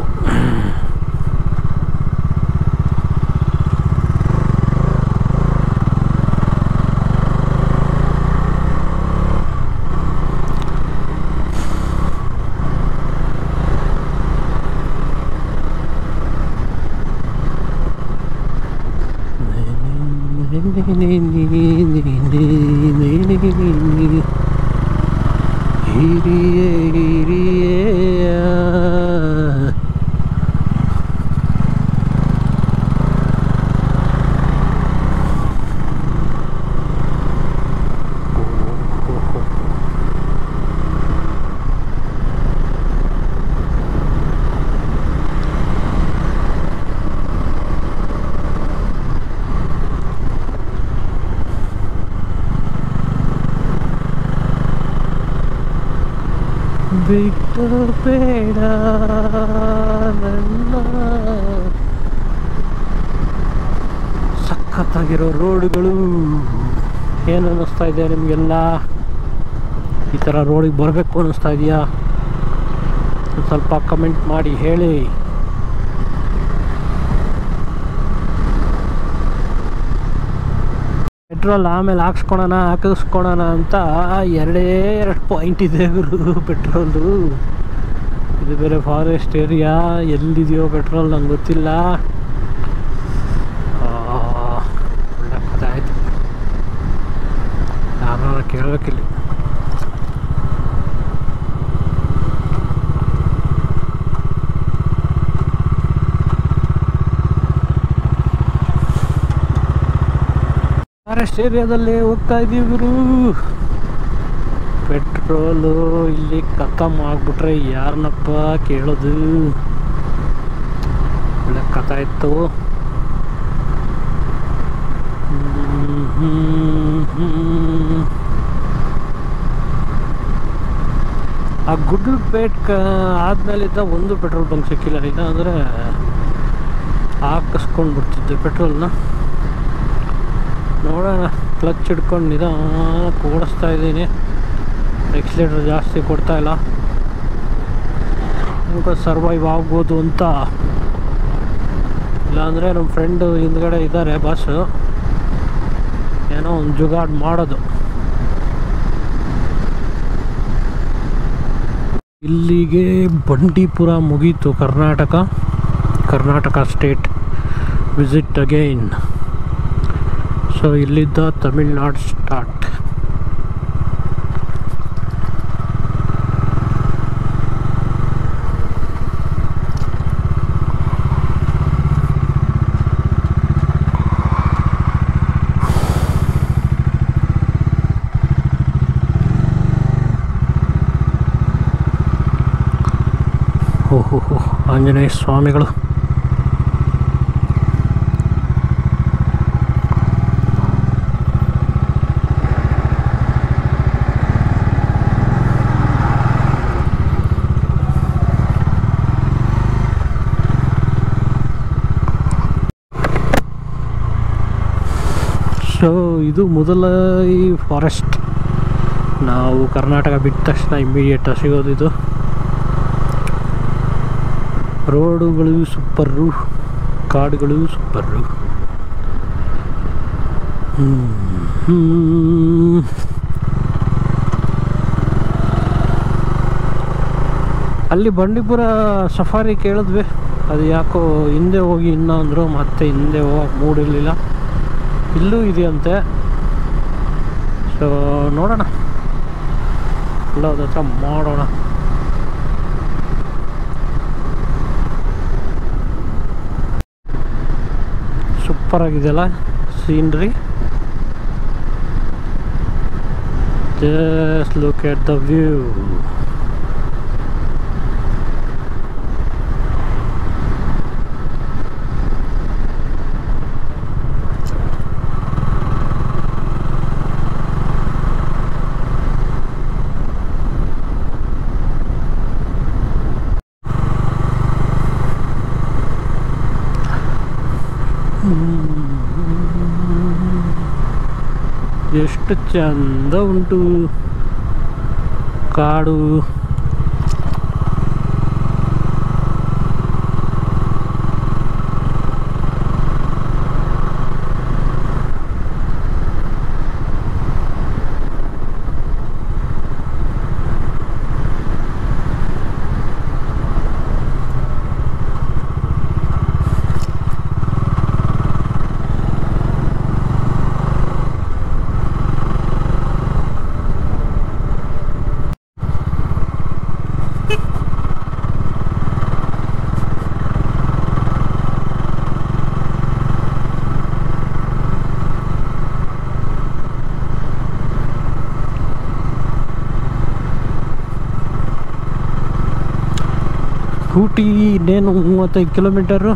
ಬಿಟ್ಟು ಬೇಡ ನನ್ನ. ಸಖತ್ತಾಗಿರೋ ರೋಡ್ಗಳು. ಏನು ಅನ್ನಿಸ್ತಾ ಇದೆ ನಿಮಗೆಲ್ಲ? ಈ ಥರ ರೋಡಿಗೆ ಬರಬೇಕು ಅನ್ನಿಸ್ತಾ ಇದೆಯಾ? ಸ್ವಲ್ಪ ಕಮೆಂಟ್ ಮಾಡಿ ಹೇಳಿ. ಪೆಟ್ರೋಲ್ ಆಮೇಲೆ ಹಾಕ್ಸ್ಕೊಳೋಣ ಹಾಕಿಸ್ಕೊಳೋಣ ಅಂತ ಎರಡೇ ಎರಡು ಪಾಯಿಂಟ್ ಇದೆ ಗುರು ಪೆಟ್ರೋಲು. ಇದು ಬೇರೆ ಫಾರೆಸ್ಟ್ ಏರಿಯಾ, ಎಲ್ಲಿದೆಯೋ ಪೆಟ್ರೋಲ್ ನಂಗೆ ಗೊತ್ತಿಲ್ಲ. ಒಳ್ಳೆ ಕಥೆ ಆಯಿತು. ಯಾರು ಕೇಳಬೇಕಿಲ್ಲಿ. ಫಾರೆಸ್ಟ್ ಏರಿಯಾದಲ್ಲಿ ಹೋಗ್ತಾ ಇದ್ದೀವಿ ಗುರು. ಪೆಟ್ರೋಲು ಇಲ್ಲಿ ಖತಮ್ ಆಗ್ಬಿಟ್ರೆ ಯಾರನ್ನಪ್ಪ ಕೇಳೋದು? ಒಳ್ಳೆ ಕಥೆ ಇತ್ತು. ಆ ಗುಡ್ಲಪೇಟ್ ಕ ಆದಮೇಲಿದ್ದ ಒಂದು ಪೆಟ್ರೋಲ್ ಬಂಕ್ ಸಿಕ್ಕಿಲ್ಲ. ಇಲ್ಲ ಅಂದರೆ ಹಾಕಿಸ್ಕೊಂಡು ಬಿಡ್ತಿದ್ದೆ ಪೆಟ್ರೋಲ್ನ. ನೋಡೋಣ, ಕ್ಲಚ್ ಹಿಡ್ಕೊಂಡು ನಿಧಾನಕ್ಕೆ ಓಡಿಸ್ತಾ ಇದ್ದೀನಿ. ಎಕ್ಸಿಲೇಟರ್ ಜಾಸ್ತಿ ಕೊಡ್ತಾ ಇಲ್ಲ, ನಮ್ಗೆ ಸರ್ವೈವ್ ಆಗ್ಬೋದು ಅಂತ. ಇಲ್ಲಾಂದರೆ ನಮ್ಮ ಫ್ರೆಂಡು ಹಿಂದ್ಗಡೆ ಇದ್ದಾರೆ ಬಸ್ಸು, ಏನೋ ಒಂದು ಜುಗಾಡ್ ಮಾಡೋದು. ಇಲ್ಲಿಗೆ ಬಂಡೀಪುರ ಮುಗೀತು. Karnataka Karnataka state visit again. So ಇಲ್ಲಿದ್ದ ತಮಿಳ್ನಾಡು ಸ್ಟಾರ್ಟ್. ಓಹೋ ಆಂಜನೇಯ ಸ್ವಾಮಿಗಳು. ಸೊ ಇದು ಮೊದಲ ಈ ಫಾರೆಸ್ಟ್. ನಾವು ಕರ್ನಾಟಕ ಬಿಟ್ಟ ತಕ್ಷಣ ಇಮ್ಮಿಡಿಯೇಟ್ ಸಿಗೋದು ಇದು. ರೋಡುಗಳು ಸೂಪರು, ಕಾಡುಗಳು ಸೂಪರು. ಅಲ್ಲಿ ಬಂಡೀಪುರ ಸಫಾರಿ ಕೇಳಿದ್ವಿ, ಅದು ಯಾಕೋ ಹಿಂದೆ ಹೋಗಿ ಇನ್ನ ಅಂದರು. ಮತ್ತೆ ಹಿಂದೆ ಹೋಗಕ್ಕೆ ಮೂಡಿರಲಿಲ್ಲ. ಇಲ್ಲೂ ಇದೆಯಂತೆ. ಸೊ ನೋಡೋಣ, ಎಲ್ಲೋದ ಹತ್ರ ಮಾಡೋಣ. ಸೂಪರ್ ಆಗಿದೆಯಲ್ಲ scenery. Just look at the view. ಎಷ್ಟು ಚಂದ ಉಂಟು ಕಾಡು. ಸ್ಕೂಟಿ ಇನ್ನೇನು ಮೂವತ್ತೈದು ಕಿಲೋಮೀಟರು.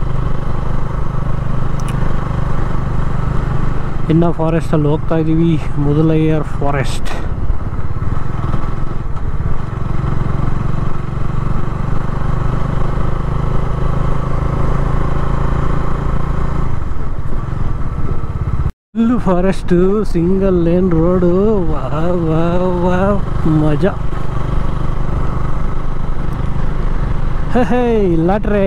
ಇನ್ನು ಫಾರೆಸ್ಟಲ್ಲಿ ಹೋಗ್ತಾ ಇದ್ದೀವಿ. ಮುದಲಯ್ಯರ್ ಫಾರೆಸ್ಟ್. ಇಲ್ಲೂ ಫಾರೆಸ್ಟು, ಸಿಂಗಲ್ ಲೇನ್ ರೋಡು, ವಾ ವಾ ವಾ ಮಜಾ. ಹೇ ಲಾಟ್ರೇ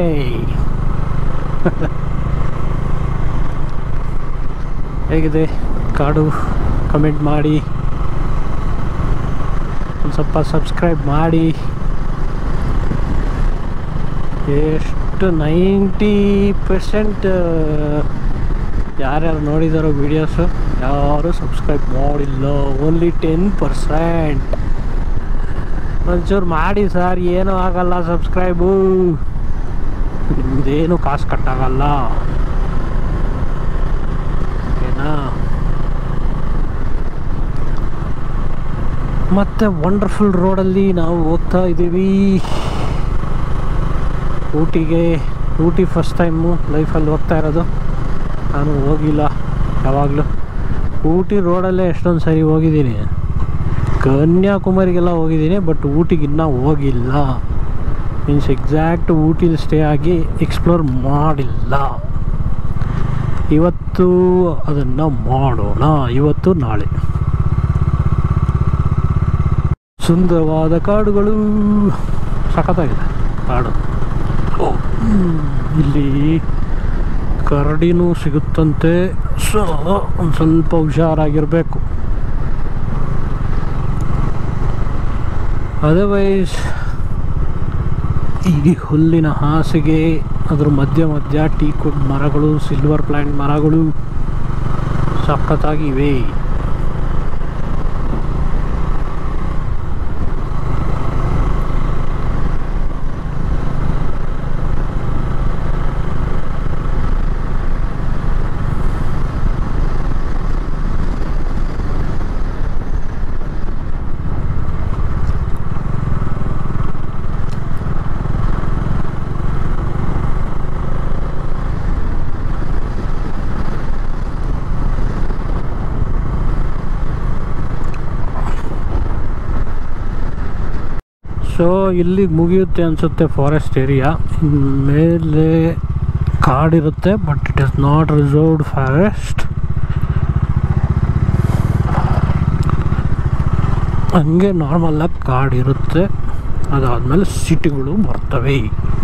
ಹೇಗಿದೆ ಕಾಡು? ಕಮೆಂಟ್ ಮಾಡಿ, ಒಂದು ಸ್ವಲ್ಪ ಸಬ್ಸ್ಕ್ರೈಬ್ ಮಾಡಿ. ಎಷ್ಟು ನೈಂಟಿ ಪರ್ಸೆಂಟ್ ಯಾರ್ಯಾರು ನೋಡಿದಾರೋ ವೀಡಿಯೋಸು ಯಾರು ಸಬ್ಸ್ಕ್ರೈಬ್ ಮಾಡಿಲ್ಲ, ಓನ್ಲಿ ಟೆನ್ ಪರ್ಸೆಂಟ್. ಒಂಚೂರು ಮಾಡಿ ಸರ್, ಏನೂ ಆಗಲ್ಲ ಸಬ್ಸ್ಕ್ರೈಬು, ನಿಮ್ಮದೇನು ಕಾಸು ಕಟ್ಟಾಗಲ್ಲ ಓಕೆನಾ. ಮತ್ತು ವಂಡರ್ಫುಲ್ ರೋಡಲ್ಲಿ ನಾವು ಹೋಗ್ತಾ ಇದ್ದೀವಿ ಊಟಿಗೆ. ಊಟಿ ಫಸ್ಟ್ ಟೈಮು ಲೈಫಲ್ಲಿ ಹೋಗ್ತಾ ಇರೋದು, ನಾನು ಹೋಗಿಲ್ಲ ಯಾವಾಗಲೂ. ಊಟಿ ರೋಡಲ್ಲೇ ಎಷ್ಟೊಂದು ಸರಿ ಹೋಗಿದ್ದೀನಿ, ಕನ್ಯಾಕುಮಾರಿಗೆಲ್ಲ ಹೋಗಿದ್ದೀನಿ, ಬಟ್ ಊಟಿಗೆ ಇನ್ನೂ ಹೋಗಿಲ್ಲ. ಮೀನ್ಸ್ ಎಕ್ಸಾಕ್ಟ್ ಊಟಿಲಿ ಸ್ಟೇ ಆಗಿ ಎಕ್ಸ್ಪ್ಲೋರ್ ಮಾಡಿಲ್ಲ. ಇವತ್ತು ಅದನ್ನು ಮಾಡೋಣ, ಇವತ್ತು ನಾಳೆ. ಸುಂದರವಾದ ಕಾಡುಗಳು, ಸಖತ್ತಾಗಿದೆ ಕಾಡು. ಇಲ್ಲಿ ಕರಡಿನೂ ಸಿಗುತ್ತಂತೆ, ಸೊ ಒಂದು ಸ್ವಲ್ಪ ಹುಷಾರಾಗಿರಬೇಕು. ಅದರ್ವೈಸ್ ಈ ಹುಲ್ಲಿನ ಹಾಸಿಗೆ, ಅದ್ರ ಮಧ್ಯ ಮಧ್ಯ ಟೀಕ್ವುಡ್ ಮರಗಳು, ಸಿಲ್ವರ್ ಪ್ಲ್ಯಾಂಟ್ ಮರಗಳು ಸಖತ್ತಾಗಿವೆ. ಸೊ ಇಲ್ಲಿಗೆ ಮುಗಿಯುತ್ತೆ ಅನಿಸುತ್ತೆ ಫಾರೆಸ್ಟ್ ಏರಿಯಾ. ಮೇಲೆ ಕಾಡಿರುತ್ತೆ, but it is not reserved forest. ಹಂಗೆ ನಾರ್ಮಲಾಗಿ ಕಾಡಿರುತ್ತೆ, ಅದಾದಮೇಲೆ ಸಿಟಿಗಳು ಬರ್ತವೆ.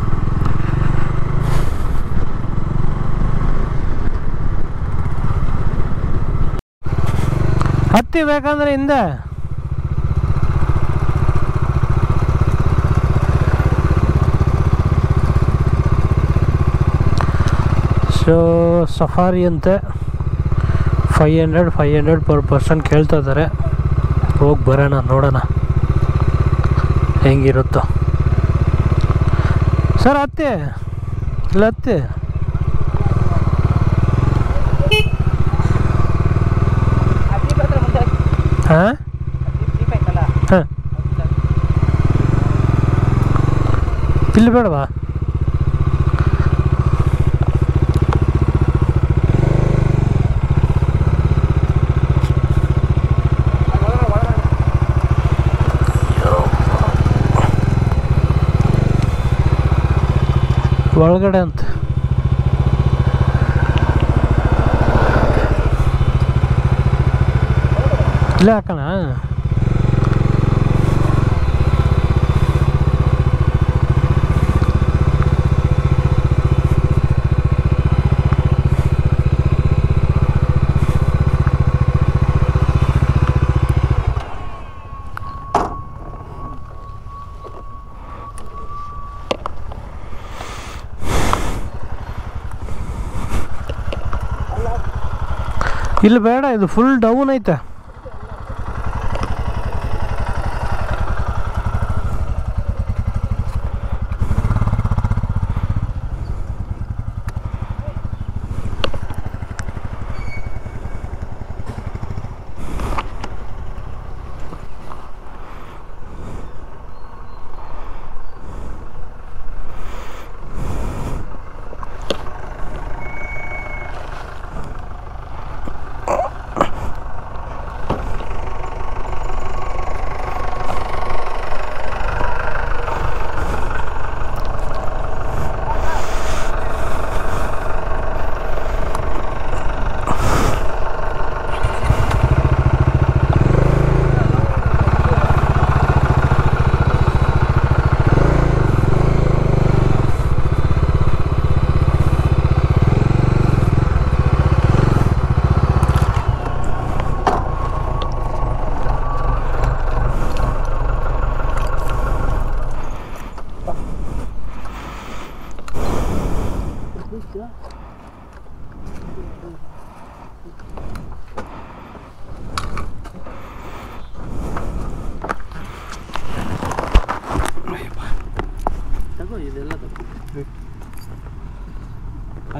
ಹತ್ತಿ ಬೇಕಂದ್ರೆ ಹಿಂದೆ ಸೊ ಸಫಾರಿ ಅಂತೆ five hundred five hundred per person ಕೇಳ್ತಾ ಇದ್ದಾರೆ. ಹೋಗಿ ಬರೋಣ, ನೋಡೋಣ ಹೆಂಗಿರುತ್ತೋ. ಸರ್ ಹತ್ತಿ ಇಲ್ಲ ಹತ್ತಿ. ಹಾಂ ಹಾಂ ಇಲ್ಲಿ ಬೇಡವಾ? ಒಳಗಡೆ ಅಂತ ಇಲ್ಲೇ ಹಾಕೋಣ. ಇಲ್ಲಿ ಬೇಡ, ಇದು ಫುಲ್ ಡೌನ್ ಐತೆ.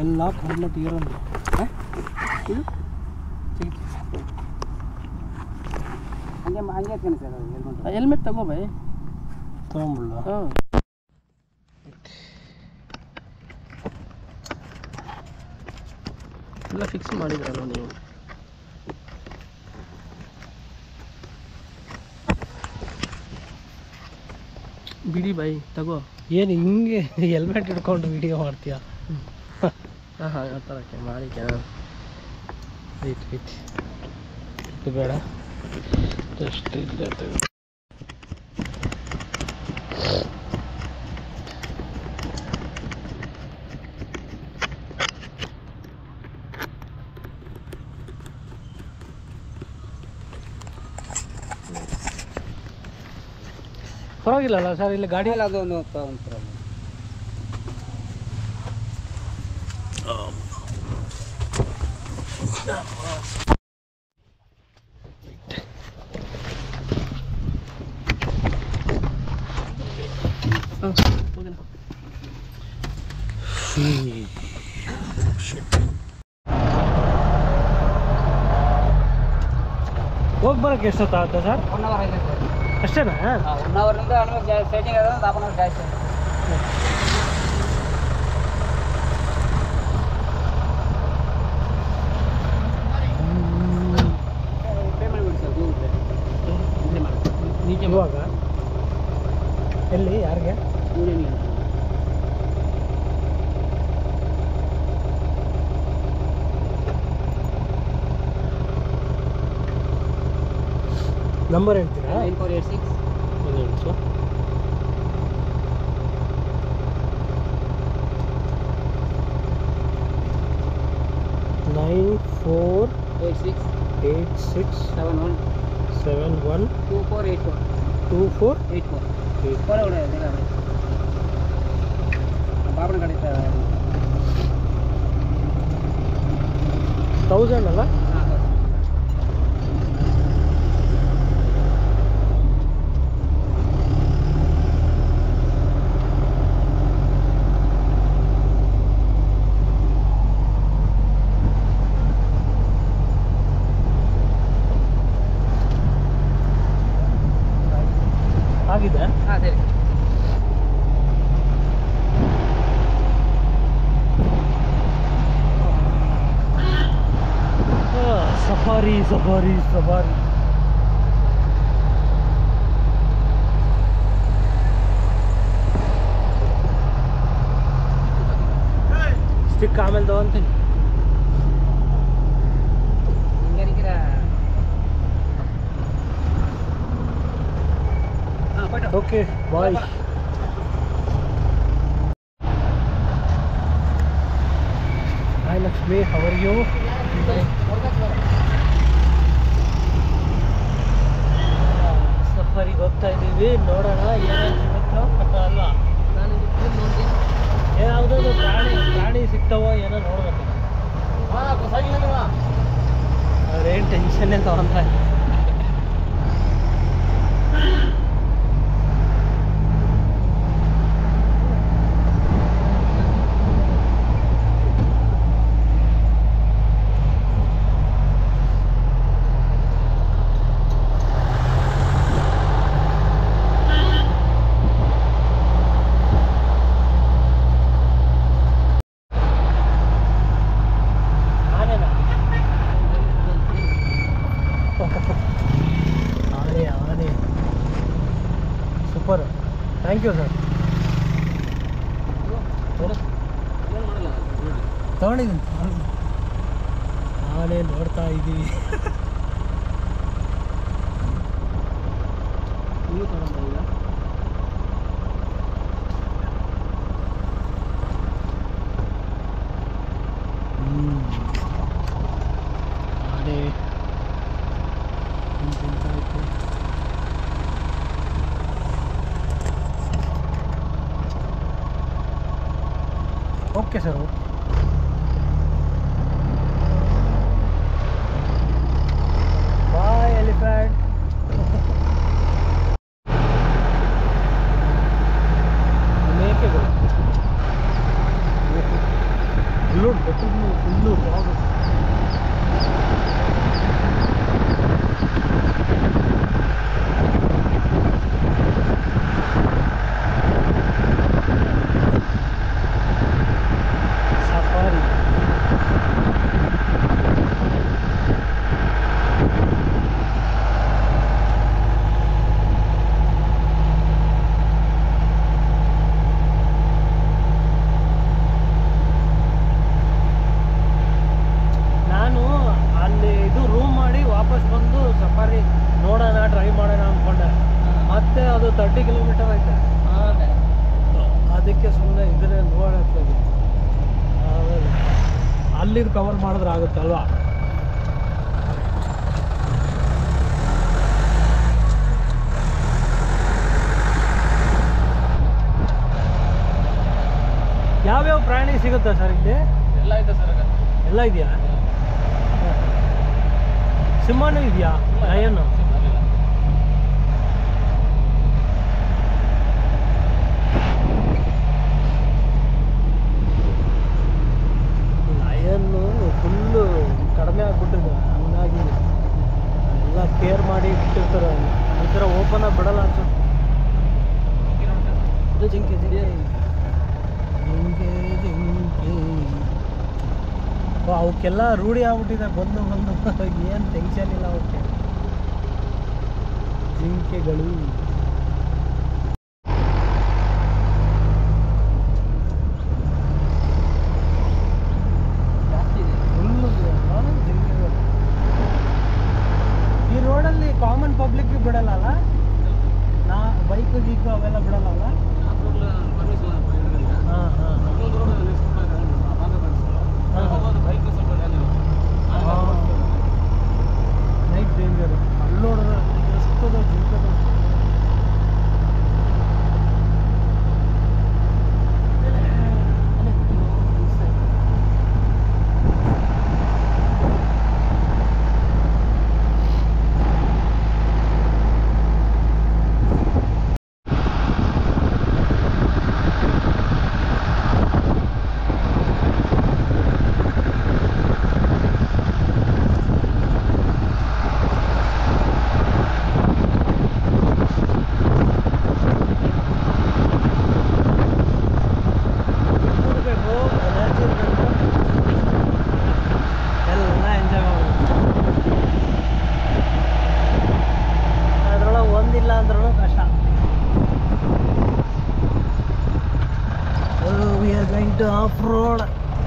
ಎಲ್ಲ ಹೆಲ್ಮೆಟ್ ಇರೋದು ಇದು ಹಂಗೆ ಹಂಗೆ ಎತ್ಕೊಂಡು ಸರ್ ಹೆಲ್ಮೆಟ್ ಹೆಲ್ಮೆಟ್ ತಗೋ ಬೈ ತೊಗೊಂಬಿಡ್ಲ ಹಾಂ ಎಲ್ಲ ಫಿಕ್ಸ್ ಮಾಡಿದ್ರಲ್ಲ ನೀವು ಬಿಡಿ ಬೈ ತಗೋ ಏನು ಹಿಂಗೆ ಹೆಲ್ಮೆಟ್ ಹಿಡ್ಕೊಂಡು ವಿಡಿಯೋ ಮಾಡ್ತೀಯ ಹಾಂ ಹಾಂ ಆ ಥರಕ್ಕೆ ಮಾಡಿಕೆ ಐತಿ ಐತಿ ಇದು ಬೇಡ ಜಸ್ಟ್ ಇದೆ ತೆಗೆದು ಪರವಾಗಿಲ್ಲಲ್ಲ ಸರ್ ಇಲ್ಲಿ ಗಾಡಿ ಎಲ್ಲ ಅದೊಂದು ಒಂಥರ ಹೋಗಿ ಬರೋಕ್ಕೆ ಎಷ್ಟೊತ್ತಾಗುತ್ತೆ ಸರ್ ಒನ್ ಅವರ್ ಆಗಿದೆ ಸರ್ ಅಷ್ಟೇನಾ ಒನ್ ಅವರಿಂದ ನಿಮಗೆ ಸೆಟ್ಟಿಂಗ್ ಅದ ಹಾಫ್ ಅನ್ ಅವರ್ ಜಾಸ್ತಿ ಪೇಮೆಂಟ್ ಮಾಡಿ ಸರ್ ಗೂಗಲ್ ಪೇ ಇಲ್ಲೇ ಮಾಡಿ ನೀಚೆ ಇವಾಗ ಎಲ್ಲಿ ಯಾರಿಗೆ ಯೂನಿಯನ್ ನಂಬರ್ ಹೇಳ್ತೀರಾ ನೈನ್ ಫೋರ್ ಏಟ್ ಸಿಕ್ಸ್ ಒಂದು ನಿಮಿಷ nine four eight six eight six seven one seven one two four eight four two four eight four eight four ಹೊಡೆ ಬಾಬನ ಗಾಡಿ ತೌಸಂಡ್ ಅಲ್ಲ ಹಾಂ ಆಗಿದೆ ಹಾಂ ಸರಿ ಸಫಾರಿ ಸಫಾರಿ ಸಫಾರಿ ಸ್ಟಿಕ್ ಆಮೇಲೆ ತಗೊಂತೀನಿ ಹಿಂಗೆ ಹಾಂ ಪಟ್ಟು okay bye hi Lakshmi how are you ಸಫಾರಿಗೆ ಹೋಗ್ತಾ ಇದ್ದೀವಿ ನೋಡೋಣ ಏನೇನು ಸಿಗುತ್ತೋ ಅಲ್ವಾ ನಾನು ನೋಡಿ ಯಾವುದಾದ್ರು ಪ್ರಾಣಿ ಪ್ರಾಣಿ ಸಿಗ್ತಾವೋ ಏನೋ ನೋಡ್ಬೇಕು ಅವ್ರೇನು ಟೆನ್ಷನ್ನೇ ತಗೊಂತ ಆನೆ ಆನೆ ಸೂಪರ್ ಥ್ಯಾಂಕ್ ಯು ಸರ್ ತಗೊಂಡಿದ್ದೀನಿ ಆನೆ ನೋಡ್ತಾ ಇದ್ದೀವಿ ನೀವು ತಗೊಂಡಿಲ್ಲ ಆನೆ okay sir okay bye elephant ಮೇಕೆಗಳು ಬ್ಲೂ ಮತ್ತೆ ಅದು ತರ್ಟಿ ಕಿಲೋಮೀಟರ್ ಐತೆ. ಅದೇ ಅದಕ್ಕೆ ಸುಮ್ಮನೆ ಇದನ್ನೇ ನೋಡೋದು. ಆಮೇಲೆ ಅಲ್ಲಿದ್ದು ಕವರ್ ಮಾಡಿದ್ರೆ ಆಗುತ್ತಲ್ವಾ. ಯಾವ್ಯಾವ ಪ್ರಾಣಿ ಸಿಗುತ್ತೆ ಸರ್ ಇಲ್ಲಿ? ಎಲ್ಲ ಇದೆ ಸರ್. ಎಲ್ಲ ಇದೆಯಾ? ಸಿಂಹನೂ ಇದೆಯಾ? ಲಯನು? ಲಯನ್ನು ಫುಲ್ಲು ಕಡಿಮೆ ಆಗ್ಬಿಟ್ಟಿದೆ, ಹಂಗಾಗಿ ಎಲ್ಲ ಕೇರ್ ಮಾಡಿ ಇಟ್ಟಿರ್ತಾರೆ. ಈ ಥರ ಓಪನ್ ಆಗಿ ಬಿಡಲ್ಲ ಅನ್ಸುತ್ತೆ. ಜಿಂಕೆ ಜಿಂಕೆ ಜಿಂಕೆ ಜಿಂಕೆ ಅವಕ್ಕೆಲ್ಲ ರೂಢಿ ಆಗ್ಬಿಟ್ಟಿದೆ ಬಂದು ಬಂದು. ಏನು ಟೆನ್ಷನ್ ಇಲ್ಲ ಅವಕ್ಕೆ. ಜಿಂಕೆಗಳು ಫುಲ್ಲು ಜಿಂಕೆಗಳು. ಈ ರೋಡಲ್ಲಿ ಕಾಮನ್ ಪಬ್ಲಿಕ್ ಬಿಡಲ್ಲ ಅಲ್ಲ? ನಾ ಬೈಕ್ ಗೀಕು ಅವೆಲ್ಲ ಬಿಡಲ್ಲ ಅಲ್ಲ? ಹಾಂ ಹಾಂ ನೈಟ್ ಡೇಂಜರ್. ಅಲ್ಲೋಡಿದ್ರೆ ಎಷ್ಟದ ಜಿಂಕೆಗಳು. Off road.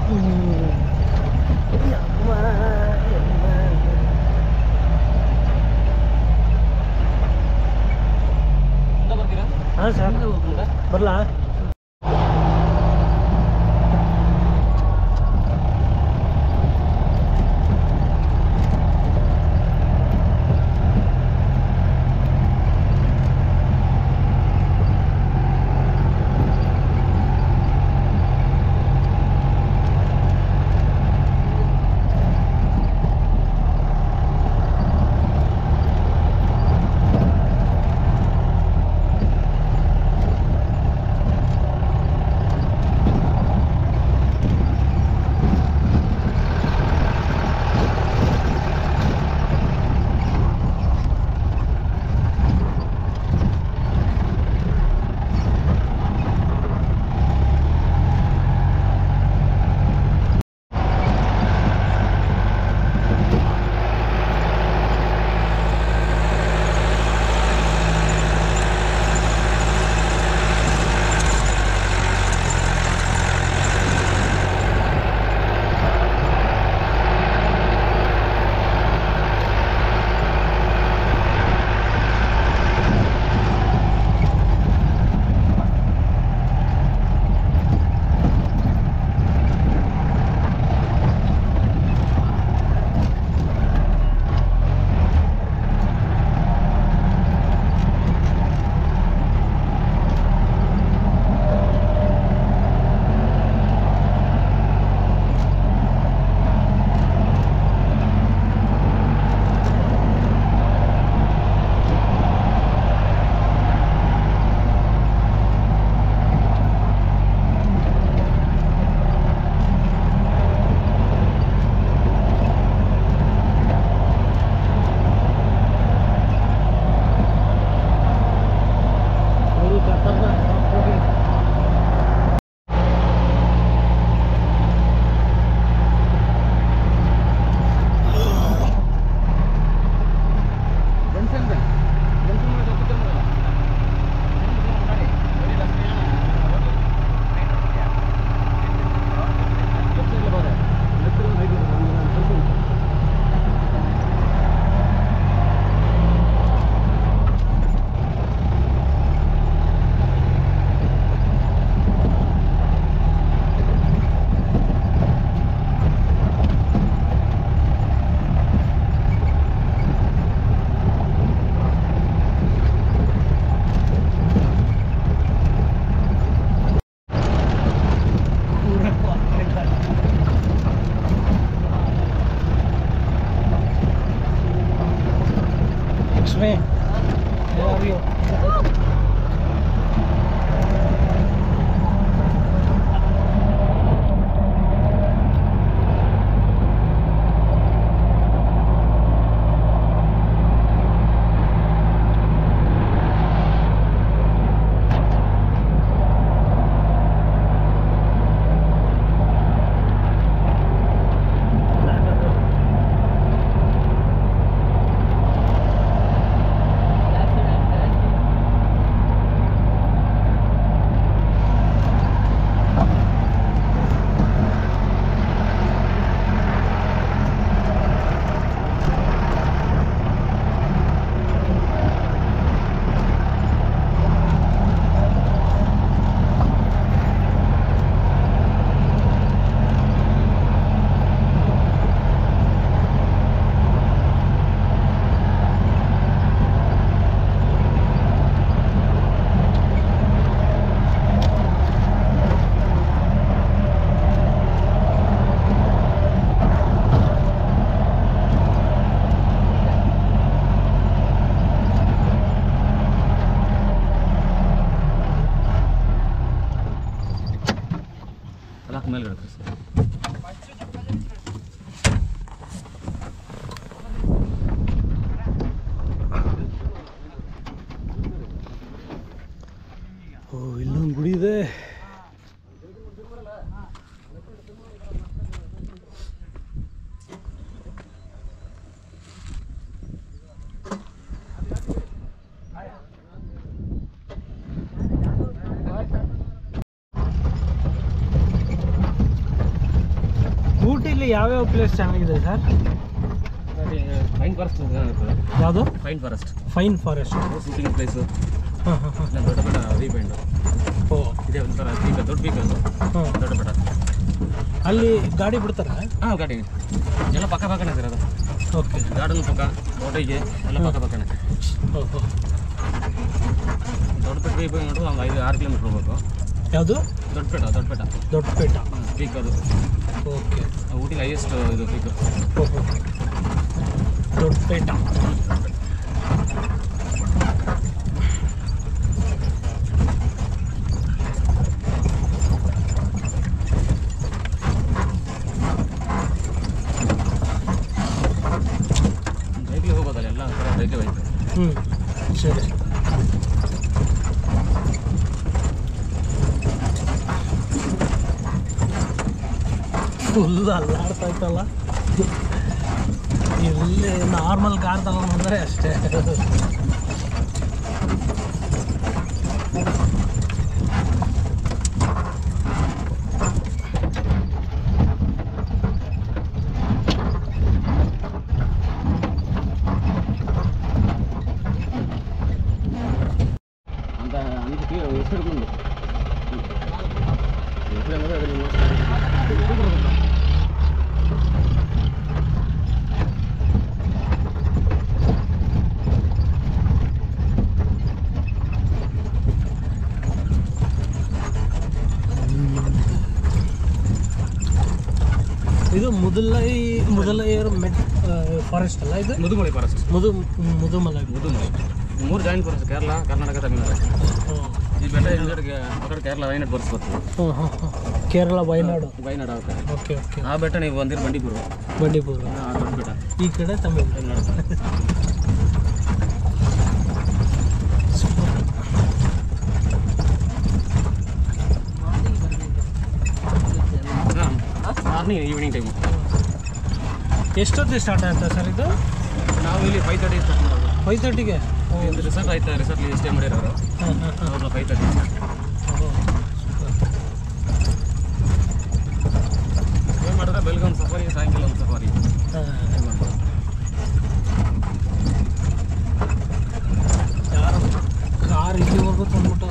ಹಾಂ ಸರ್ ಬರಲಾ? Lakshmi, where are you? ಮೇಲೆ ಇರುತ್ತೆ ಸರ್. ಓ, ಇಲ್ಲೊಂದು ಗುಡಿ ಇದೆ. ಊಟಿಲಿ ಯಾವ್ಯಾವ ಪ್ಲೇಸ್ ಚೆನ್ನಾಗಿದೆ ಸರ್? ಫೈನ್ ಫಾರೆಸ್ಟ್ ಯಾವುದು? Pine forest pine forest shooting place. ಹಾಂ ಹಾಂ ಹಾಂ. ದೊಡ್ಡ ಬೆಟ್ಟ ವ್ಯೂ ಪಾಯಿಂಟ್. ಓ, ಇದೇ ಒಂಥರ ಪೀಕ್, ದೊಡ್ಡ ಪೀಕ್ ಅದು. ಹಾಂ, ದೊಡ್ಡ ಬೆಟ್ಟ. ಅಲ್ಲಿ ಗಾಡಿ ಬಿಡ್ತಾರ? ಹಾಂ, ಗಾಡಿ ಎಲ್ಲ ಪಕ್ಕ ಪಕ್ಕನೇ ಸರ್ ಅದು. ಓಕೆ, ಗಾರ್ಡನ್ ಪಕ್ಕ, ಹೋಟೆಲ್ಗೆ ಎಲ್ಲ ಪಕ್ಕ ಪಕ್ಕನೇ. ಓಹೋ. ದೊಡ್ಡ ಬೆಟ್ಟ ವ್ಯೂ ಪಾಯಿಂಟ್ ನೋಡಿದ್ರೆ ಒಂದು ಐದು ಆರು ಕಿಲೋಮೀಟ್ರ್ ಹೋಗ್ಬೇಕು. ಯಾವುದು? ದೊಡ್ಡ ಬೆಟ್ಟ, ದೊಡ್ಡ ಬೆಟ್ಟ ದೊಡ್ಡ ಪೇಟ ಪೀಕ್ ಅದು. ಓಕೆ, ಊಟಿಲಿ ಹೈಯೆಸ್ಟ್ ಇದು ಪೀಕ್. ಓಹೋ, ದೊಡ್ಡ ಪೇಟ. ಬೈಕ್ಲಿ ಹೋಗೋದಲ್ಲ, ಎಲ್ಲ ಬೈಕ್ಲಿ ಬೈಕ್. ಹ್ಞೂ, ಸರಿ. ಫುಲ್ ಅಲ್ಲಾಡ್ತಾ ಇತ್ತಲ್ಲ. ಇಲ್ಲಿ ನಾರ್ಮಲ್ ಕಾರ್ ತಗೊಂಡ್ಬಂದ್ರೆ ಅಷ್ಟೇ. ಅಂತ ಅದಕ್ಕೆ ಹೆಸರು ಬಂದು ಹೆಸರು ಅಂದರೆ ಅದರಲ್ಲಿ ಇದು ಮುದುಲೈ ಮುದುಲೈಯರ್ ಮೆಡ್ ಫಾರೆಸ್ಟ್ ಅಲ್ಲ ಇದು? ಮುದುಮಲೈ ಫಾರೆಸ್ಟ್. ಮುದು ಮುದುಮಲೈ ಮುದುಮಲೈ ಮೂರು ಜಾಯಿಂಟ್ ಫಾರೆಸ್ಟ್, ಕೇರಳ, ಕರ್ನಾಟಕ, ತಮಿಳುನಾಡು. ಈ ಬೆಟ್ಟ ಹಿಂದ್ಗಡೆಗೆ ಪಕ್ಕದ ಕೇರಳ ವಯನಾಡು ಫಾರೆಸ್ಟ್ ಬರ್ತದೆ. ಹಾಂ ಹಾಂ ಹಾಂ. ಕೇರಳ ವಯನಾಡು. ವಯನಾಡು ಆಗುತ್ತೆ. Okay okay. ಆ ಬೆಟ್ಟ ನೀವು ಬಂದಿರೋ ಬಂಡೀಪುರ. ಬಂಡೀಪುರ ದೊಡ್ಡ ಬೆಟ್ಟ. ಈ ಕಡೆ Tamil Tamil Nadu. Morning evening time. ಎಷ್ಟೊತ್ತಿಗೆ ಸ್ಟಾರ್ಟ್ ಆಗುತ್ತೆ ಸರ್ ಇದು? ನಾವು ಇಲ್ಲಿ ಫೈವ್ ತರ್ಟಿ ಸ್ಟಾರ್ಟ್ ಮಾಡೋದು. ಫೈವ್ ತರ್ಟಿಗೆ ಒಂದು ರಿಸಾರ್ಟ್ ಆಯ್ತಾ, ರಿಸಾರ್ಟ್ಲಿ ಸ್ಟೇ ಮಾಡಿರೋರು ಹಾಂ ಹಾಂ ಹಾಂ. ಅವ್ರನ್ನ ಫೈವ್ ತರ್ಟಿ ಏನು ಮಾಡಿದ್ರೆ ಬೆಳಗ್ಗೆ ಒಂದು ಸಫಾರಿ, ಸಾಯಂಕಾಲ ಒಂದು ಸಫಾರಿ. ಯಾರು ಕಾರ್ ಇಲ್ಲಿವರೆಗೂ ತಂದ್ಬಿಟ್ಟು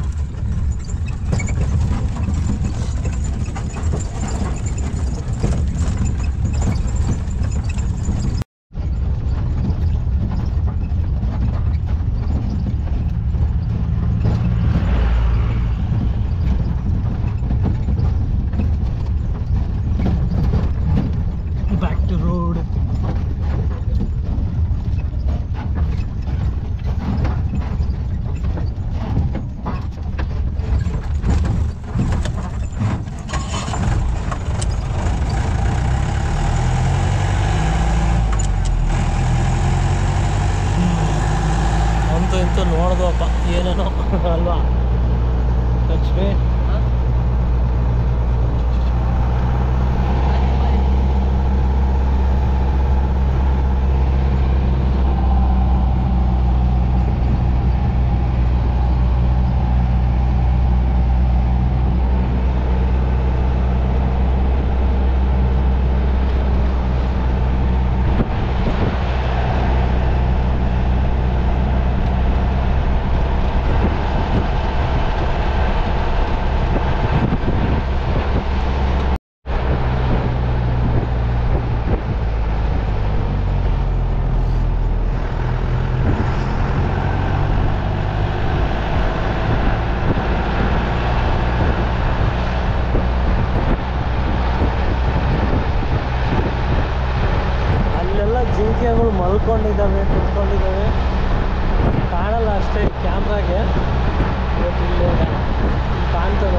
ಅಂತೂ ಇಂತೂ ನೋಡಿದ್ವಪ್ಪ ಏನೇನೋ ಅಲ್ವಾ ಲಕ್ಷ್ಮಿ. ಜಿಂಕೆಗಳು ಮಲ್ಕೊಂಡಿದ್ದಾವೆ, ಕುತ್ಕೊಂಡಿದ್ದಾವೆ, ಕಾಣಲ್ಲ ಅಷ್ಟೇ ಕ್ಯಾಮ್ರಾಗೆ. ಬಟ್ ಇಲ್ಲಿ ಕಾಣ್ತದೆ.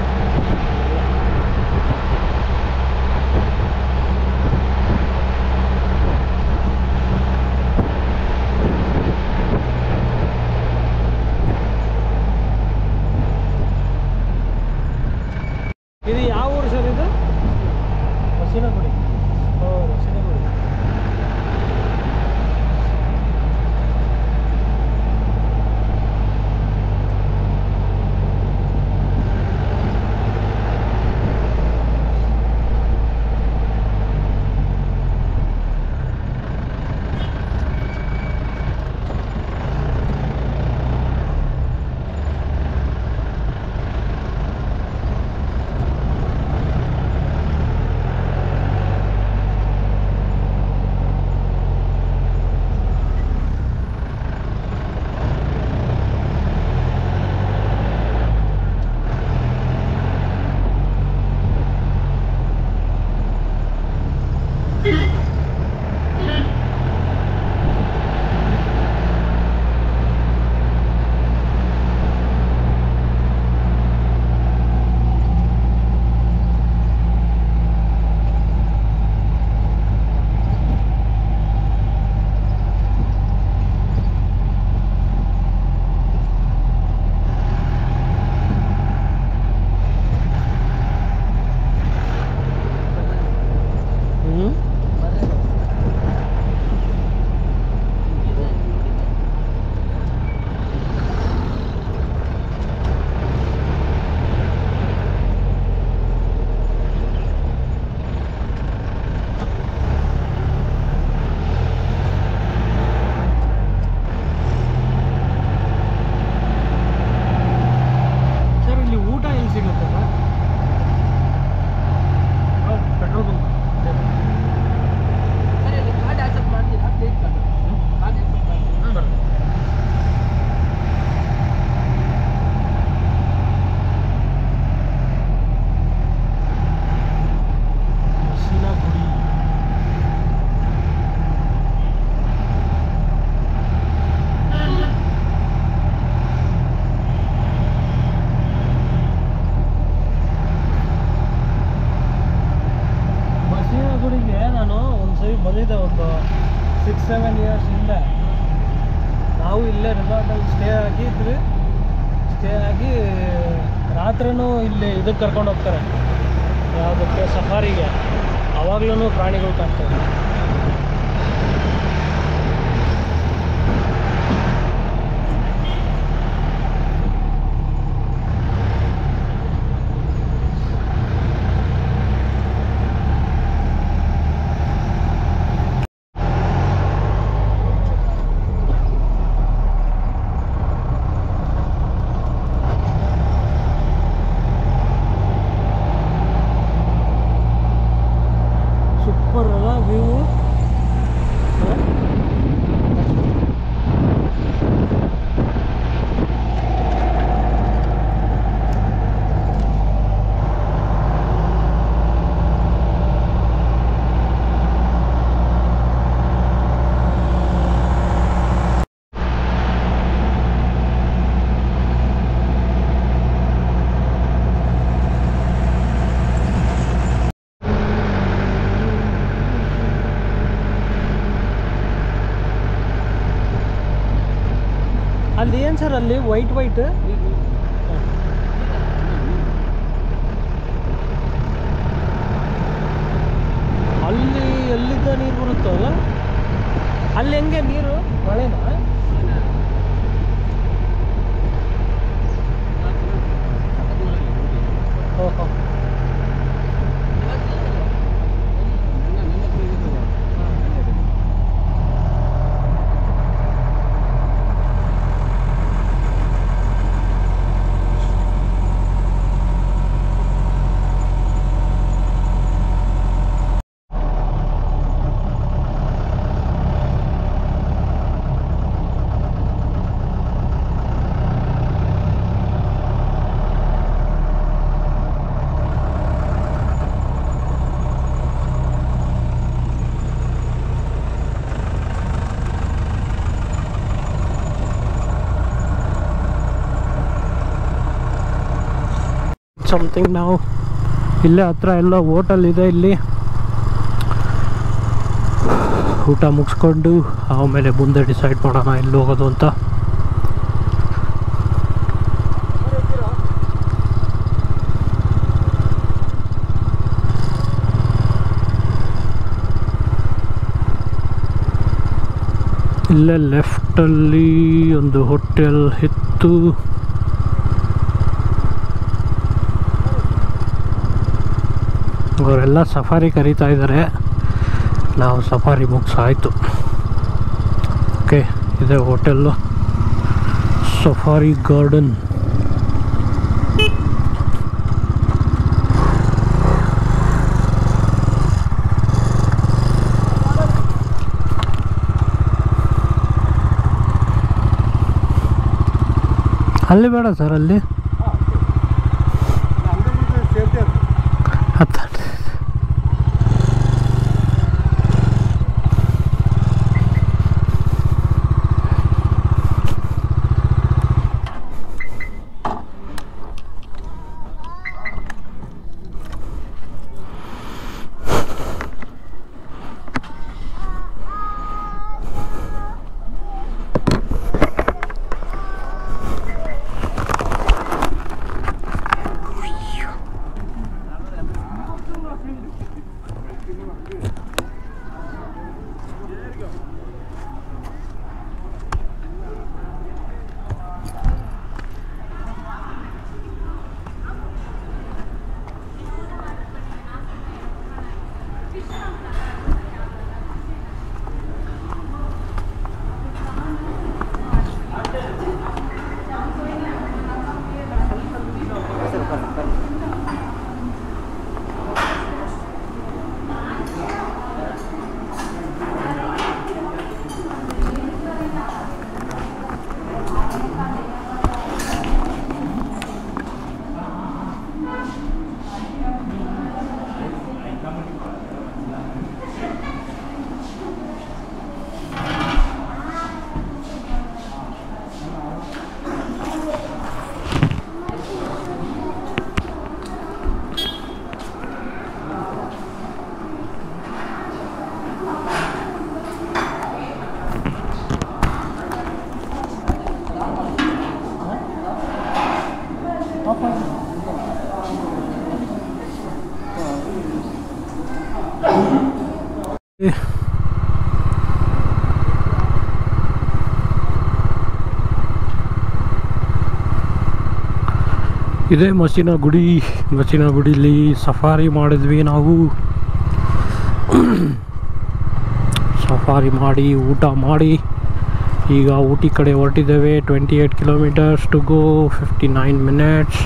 ಇದು ಯಾವ ಊರು ಸರ್? ಇದು ಹೊಸಿನಗುಡಿ. ಓ ಹೊಸಿನಗುಡಿ. ಬಂದಿದ್ದೆ ಒಂದು ಸಿಕ್ಸ್ ಸೆವೆನ್ ಇಯರ್ಸ್ ಹಿಂದೆ. ನಾವು ಇಲ್ಲೇ ರೆಸಾರ್ಟಲ್ಲಿ ಸ್ಟೇ ಆಗಿದ್ವಿ. ಸ್ಟೇ ಆಗಿ ರಾತ್ರಿನೂ ಇಲ್ಲಿ ಇದಕ್ಕೆ ಕರ್ಕೊಂಡು ಹೋಗ್ತಾರೆ, ಯಾವುದಕ್ಕೆ ಸಫಾರಿಗೆ. ಆವಾಗ್ಲೂ ಪ್ರಾಣಿಗಳು ಕಾಣ್ತವೆ. ಸೂಪರ್ ಅಲ್ಲ ವ್ಯೂ. ಅಲ್ಲಿ ಏನು ಸರ್ ಅಲ್ಲಿ ವೈಟ್ ವೈಟ್ ಅಲ್ಲಿ ಎಲ್ಲಿದ್ದ ನೀರು ಬರುತ್ತಲ್ಲ ಅಲ್ಲಿ ಹೆಂಗೆ ನೀರು ಮಳೆನಾ ಓಹೋ ಸಮಥಿಂಗ್ ನಾವು ಇಲ್ಲೇ ಹತ್ರ ಎಲ್ಲ ಹೋಟೆಲ್ ಇದೆ ಇಲ್ಲಿ ಊಟ ಮುಗಿಸ್ಕೊಂಡು ಆಮೇಲೆ ಮುಂದೆ ಡಿಸೈಡ್ ಮಾಡೋಣ ಎಲ್ಲಿ ಹೋಗೋದು ಅಂತ ಇಲ್ಲೇ ಲೆಫ್ಟಲ್ಲಿ ಒಂದು ಹೋಟೆಲ್ ಇತ್ತು ಅವರೆಲ್ಲ ಸಫಾರಿ ಕರೀತಾ ಇದ್ದಾರೆ ನಾವು ಸಫಾರಿ ಮುಗಿಸಾಯಿತು ಓಕೆ ಇದೆ ಹೋಟೆಲ್ಲು ಸಫಾರಿ ಗಾರ್ಡನ್ ಅಲ್ಲಿ ಬೇಡ ಸರ್ ಅಲ್ಲಿ ಹತ್ತ ಇದೇ ಮಸೀನ ಗುಡಿ ಮಸೀನ ಗುಡಿಲಿ ಸಫಾರಿ ಮಾಡಿದ್ವಿ ನಾವು ಸಫಾರಿ ಮಾಡಿ ಊಟ ಮಾಡಿ ಈಗ ಊಟಿ ಕಡೆ ಹೊರಟಿದ್ದೇವೆ twenty eight kilometers to go fifty nine minutes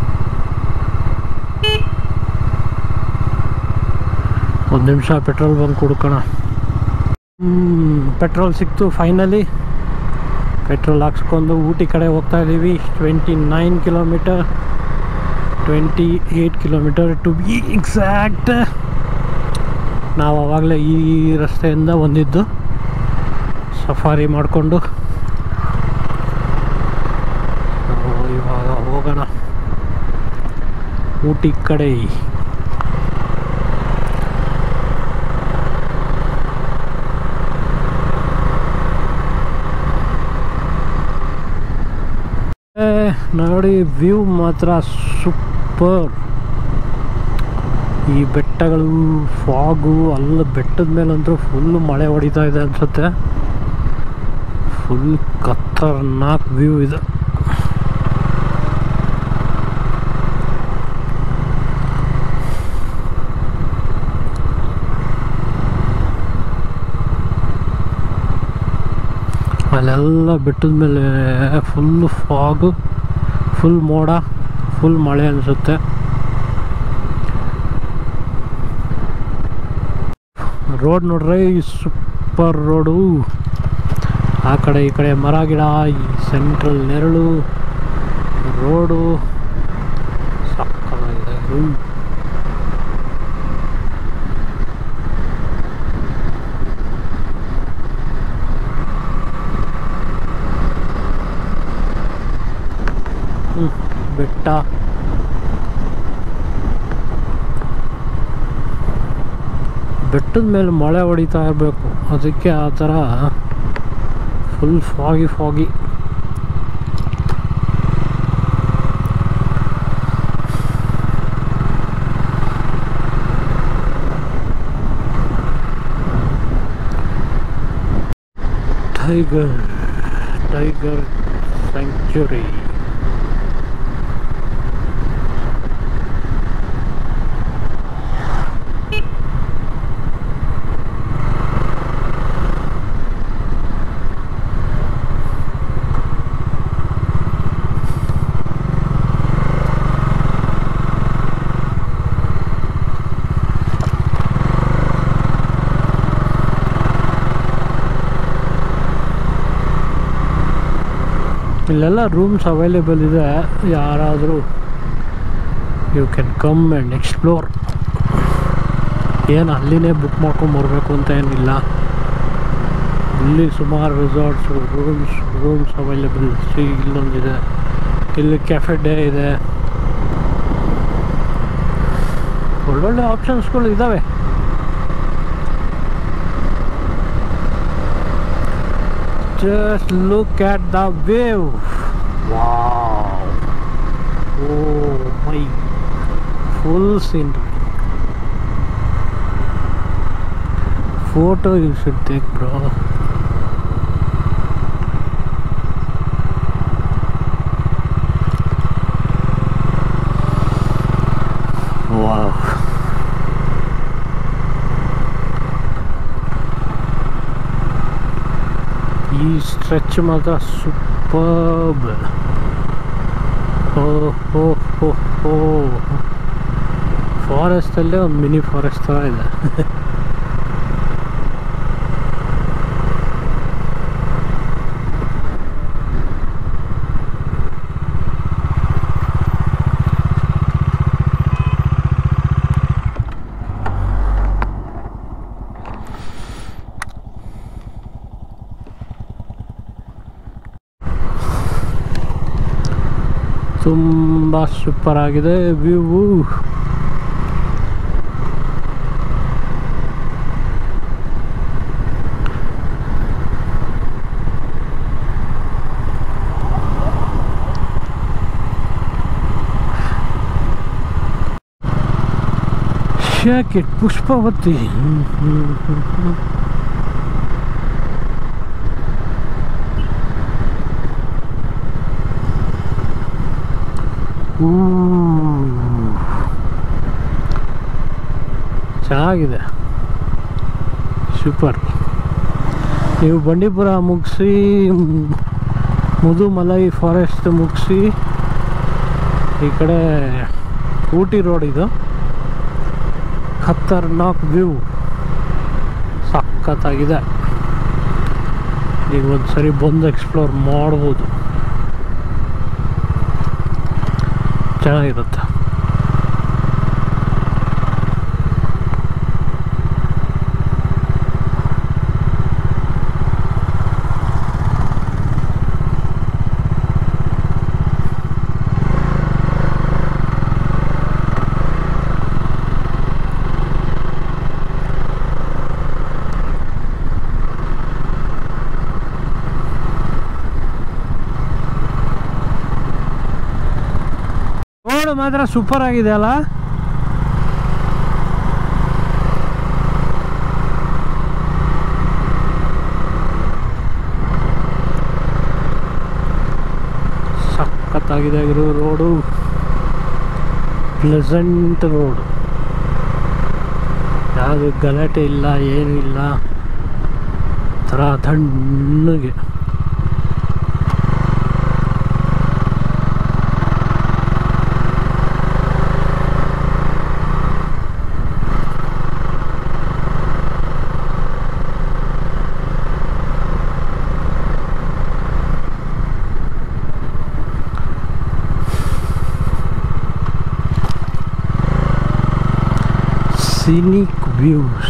ಒಂದು ನಿಮಿಷ ಪೆಟ್ರೋಲ್ ಬಂಕ್ ಹುಡ್ಕೋಣ ಪೆಟ್ರೋಲ್ ಸಿಕ್ತು ಫೈನಲಿ ಪೆಟ್ರೋಲ್ ಹಾಕ್ಸ್ಕೊಂಡು ಊಟಿ ಕಡೆ ಹೋಗ್ತಾ ಇದ್ದೀವಿ twenty nine kilometer twenty eight kilometer to be exact ನಾವು ಆವಾಗಲೇ ಈ ರಸ್ತೆಯಿಂದ ಬಂದಿದ್ದು ಸಫಾರಿ ಮಾಡಿಕೊಂಡು ಇವಾಗ ಹೋಗೋಣ ಊಟಿ ಕಡೆ ನೋಡಿ ವ್ಯೂ ಮಾತ್ರ ಸೂಪರ್. ಈ ಬೆಟ್ಟಗಳು, ಫಾಗು, ಅಲ್ಲ ಬೆಟ್ಟದ ಮೇಲಂತೂ ಫುಲ್ಲು ಮಳೆ ಹೊಡಿತಾ ಇದೆ ಅನ್ಸುತ್ತೆ. ಫುಲ್ ಖತರ್ನಾಕ್ ವ್ಯೂ ಇದೆ. ಅಲ್ಲೆಲ್ಲ ಬೆಟ್ಟದ ಮೇಲೆ ಫುಲ್ಲು ಫಾಗು, ಫುಲ್ ಮೋಡ, ಫುಲ್ ಮಳೆ ಅನಿಸುತ್ತೆ. ರೋಡ್ ನೋಡ್ರಿ, ಸೂಪರ್ ರೋಡು. ಆ ಕಡೆ ಈ ಕಡೆ ಮರ ಗಿಡ, ಈ ಸೆಂಟ್ರಲ್ ನೆರಳು, ರೋಡು ಸಕ್ಕತ್ತಾಗಿದೆ. ಬೆಟ್ಟ, ಬೆಟ್ಟದ ಮೇಲೆ ಮಳೆ ಹೊಡಿತಾ ಇರಬೇಕು, ಅದಕ್ಕೆ ಆ ಥರ full foggy foggy. Tiger tiger sanctuary. ಇಲ್ಲೆಲ್ಲ ರೂಮ್ಸ್ ಅವೈಲೇಬಲ್ ಇದೆ, ಯಾರಾದರೂ you can come and explore. ಏನು ಅಲ್ಲಿನೇ ಬುಕ್ ಮಾಡ್ಕೊಂಬರ್ಬೇಕು ಅಂತ ಏನಿಲ್ಲ, ಇಲ್ಲಿ ಸುಮಾರು resorts, rooms rooms available. See ಇಲ್ಲೊಂದಿದೆ, ಇಲ್ಲಿ ಕೆಫೆ ಡೇ ಇದೆ, ಒಳ್ಳೊಳ್ಳೆ ಆಪ್ಷನ್ಸ್ಗಳು ಇದ್ದಾವೆ. Just look at the view. Wow. Oh my. Full scenery. Photo you should take, bro. Wow. ಈ ಸ್ಟ್ರೆಚ್ ಮಾತ್ರ ಸೂಪರ್ಬ್. ಓ ಹೋ ಹೋ ಹೋ, ಫಾರೆಸ್ಟಲ್ಲೇ ಒಂದು ಮಿನಿ ಫಾರೆಸ್ಟ್ ಥರ ಇದೆ. ತುಂಬ ಸೂಪರ್ ಆಗಿದೆ ವ್ಯೂ. Shake it Pushpavati. ಚೆನ್ನಾಗಿದೆ, ಸೂಪರ್. ನೀವು ಬಂಡೀಪುರ ಮುಗಿಸಿ, ಮುದುಮಲೈ ಫಾರೆಸ್ಟ್ ಮುಗಿಸಿ, ಈ ಕಡೆ ಊಟಿ ರೋಡ್ ಇದು. ಖತರ್ನಾಕ್ ವ್ಯೂ, ಸಖತ್ತಾಗಿದೆ. ಈಗ ಒಂದು ಸರಿ ಬಂದು ಎಕ್ಸ್ಪ್ಲೋರ್ ಮಾಡ್ಬೋದು, ಚೆನ್ನಾಗಿರುತ್ತೆ. ರೋಡ್ ಮಾತ್ರ ಸೂಪರ್ ಆಗಿದೆ ಅಲ್ಲ. ಸಖತ್ತಾಗಿದೆ ಗುರು ರೋಡು. ಪ್ಲೆಸೆಂಟ್ ರೋಡ್, ಯಾವುದು ಗಲಾಟೆ ಇಲ್ಲ, ಏನೂ ಇಲ್ಲ, ಥರ ತಣ್ಣಗೆ. Scenic views,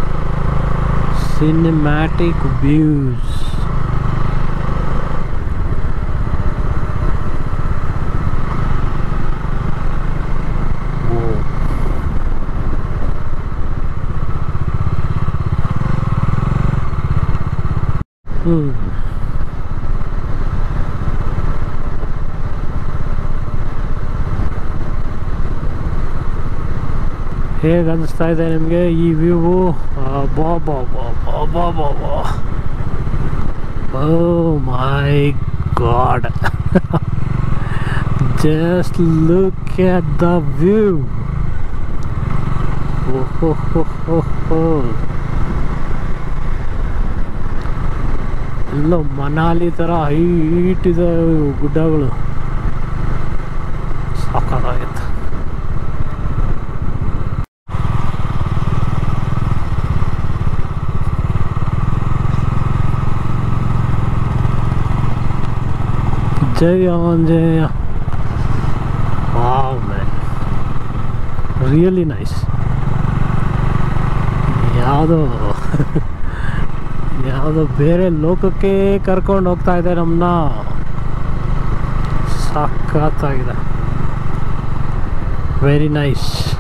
cinematic views. Whoa. Hmm. ಹೇಗೆ ಅನಿಸ್ತಾ ಇದೆ ನಿಮಗೆ ಈ ವ್ಯೂವು? ಬಾ ಬಾ ಬಾ ಬಾ ಬಾ ಬಾ oh my god, just look at the view. ಓಹೋ, ಎಲ್ಲೋ ಮನಾಲಿ ಥರ ಹೈಟ್ ಇದೆ ಗುಡ್ಡಗಳು, ಸಾಕಾಗಿತ್ತು. ಜೈ Anjaneya. Wow man, really nice. ಯಾವುದೋ ಯಾವುದೋ ಬೇರೆ ಲೋಕಕ್ಕೆ ಕರ್ಕೊಂಡು ಹೋಗ್ತಾ ಇದೆ ನಮ್ಮನ್ನ. ಸಖತ್ತಾಗಿದೆ, ವೆರಿ ನೈಸ್.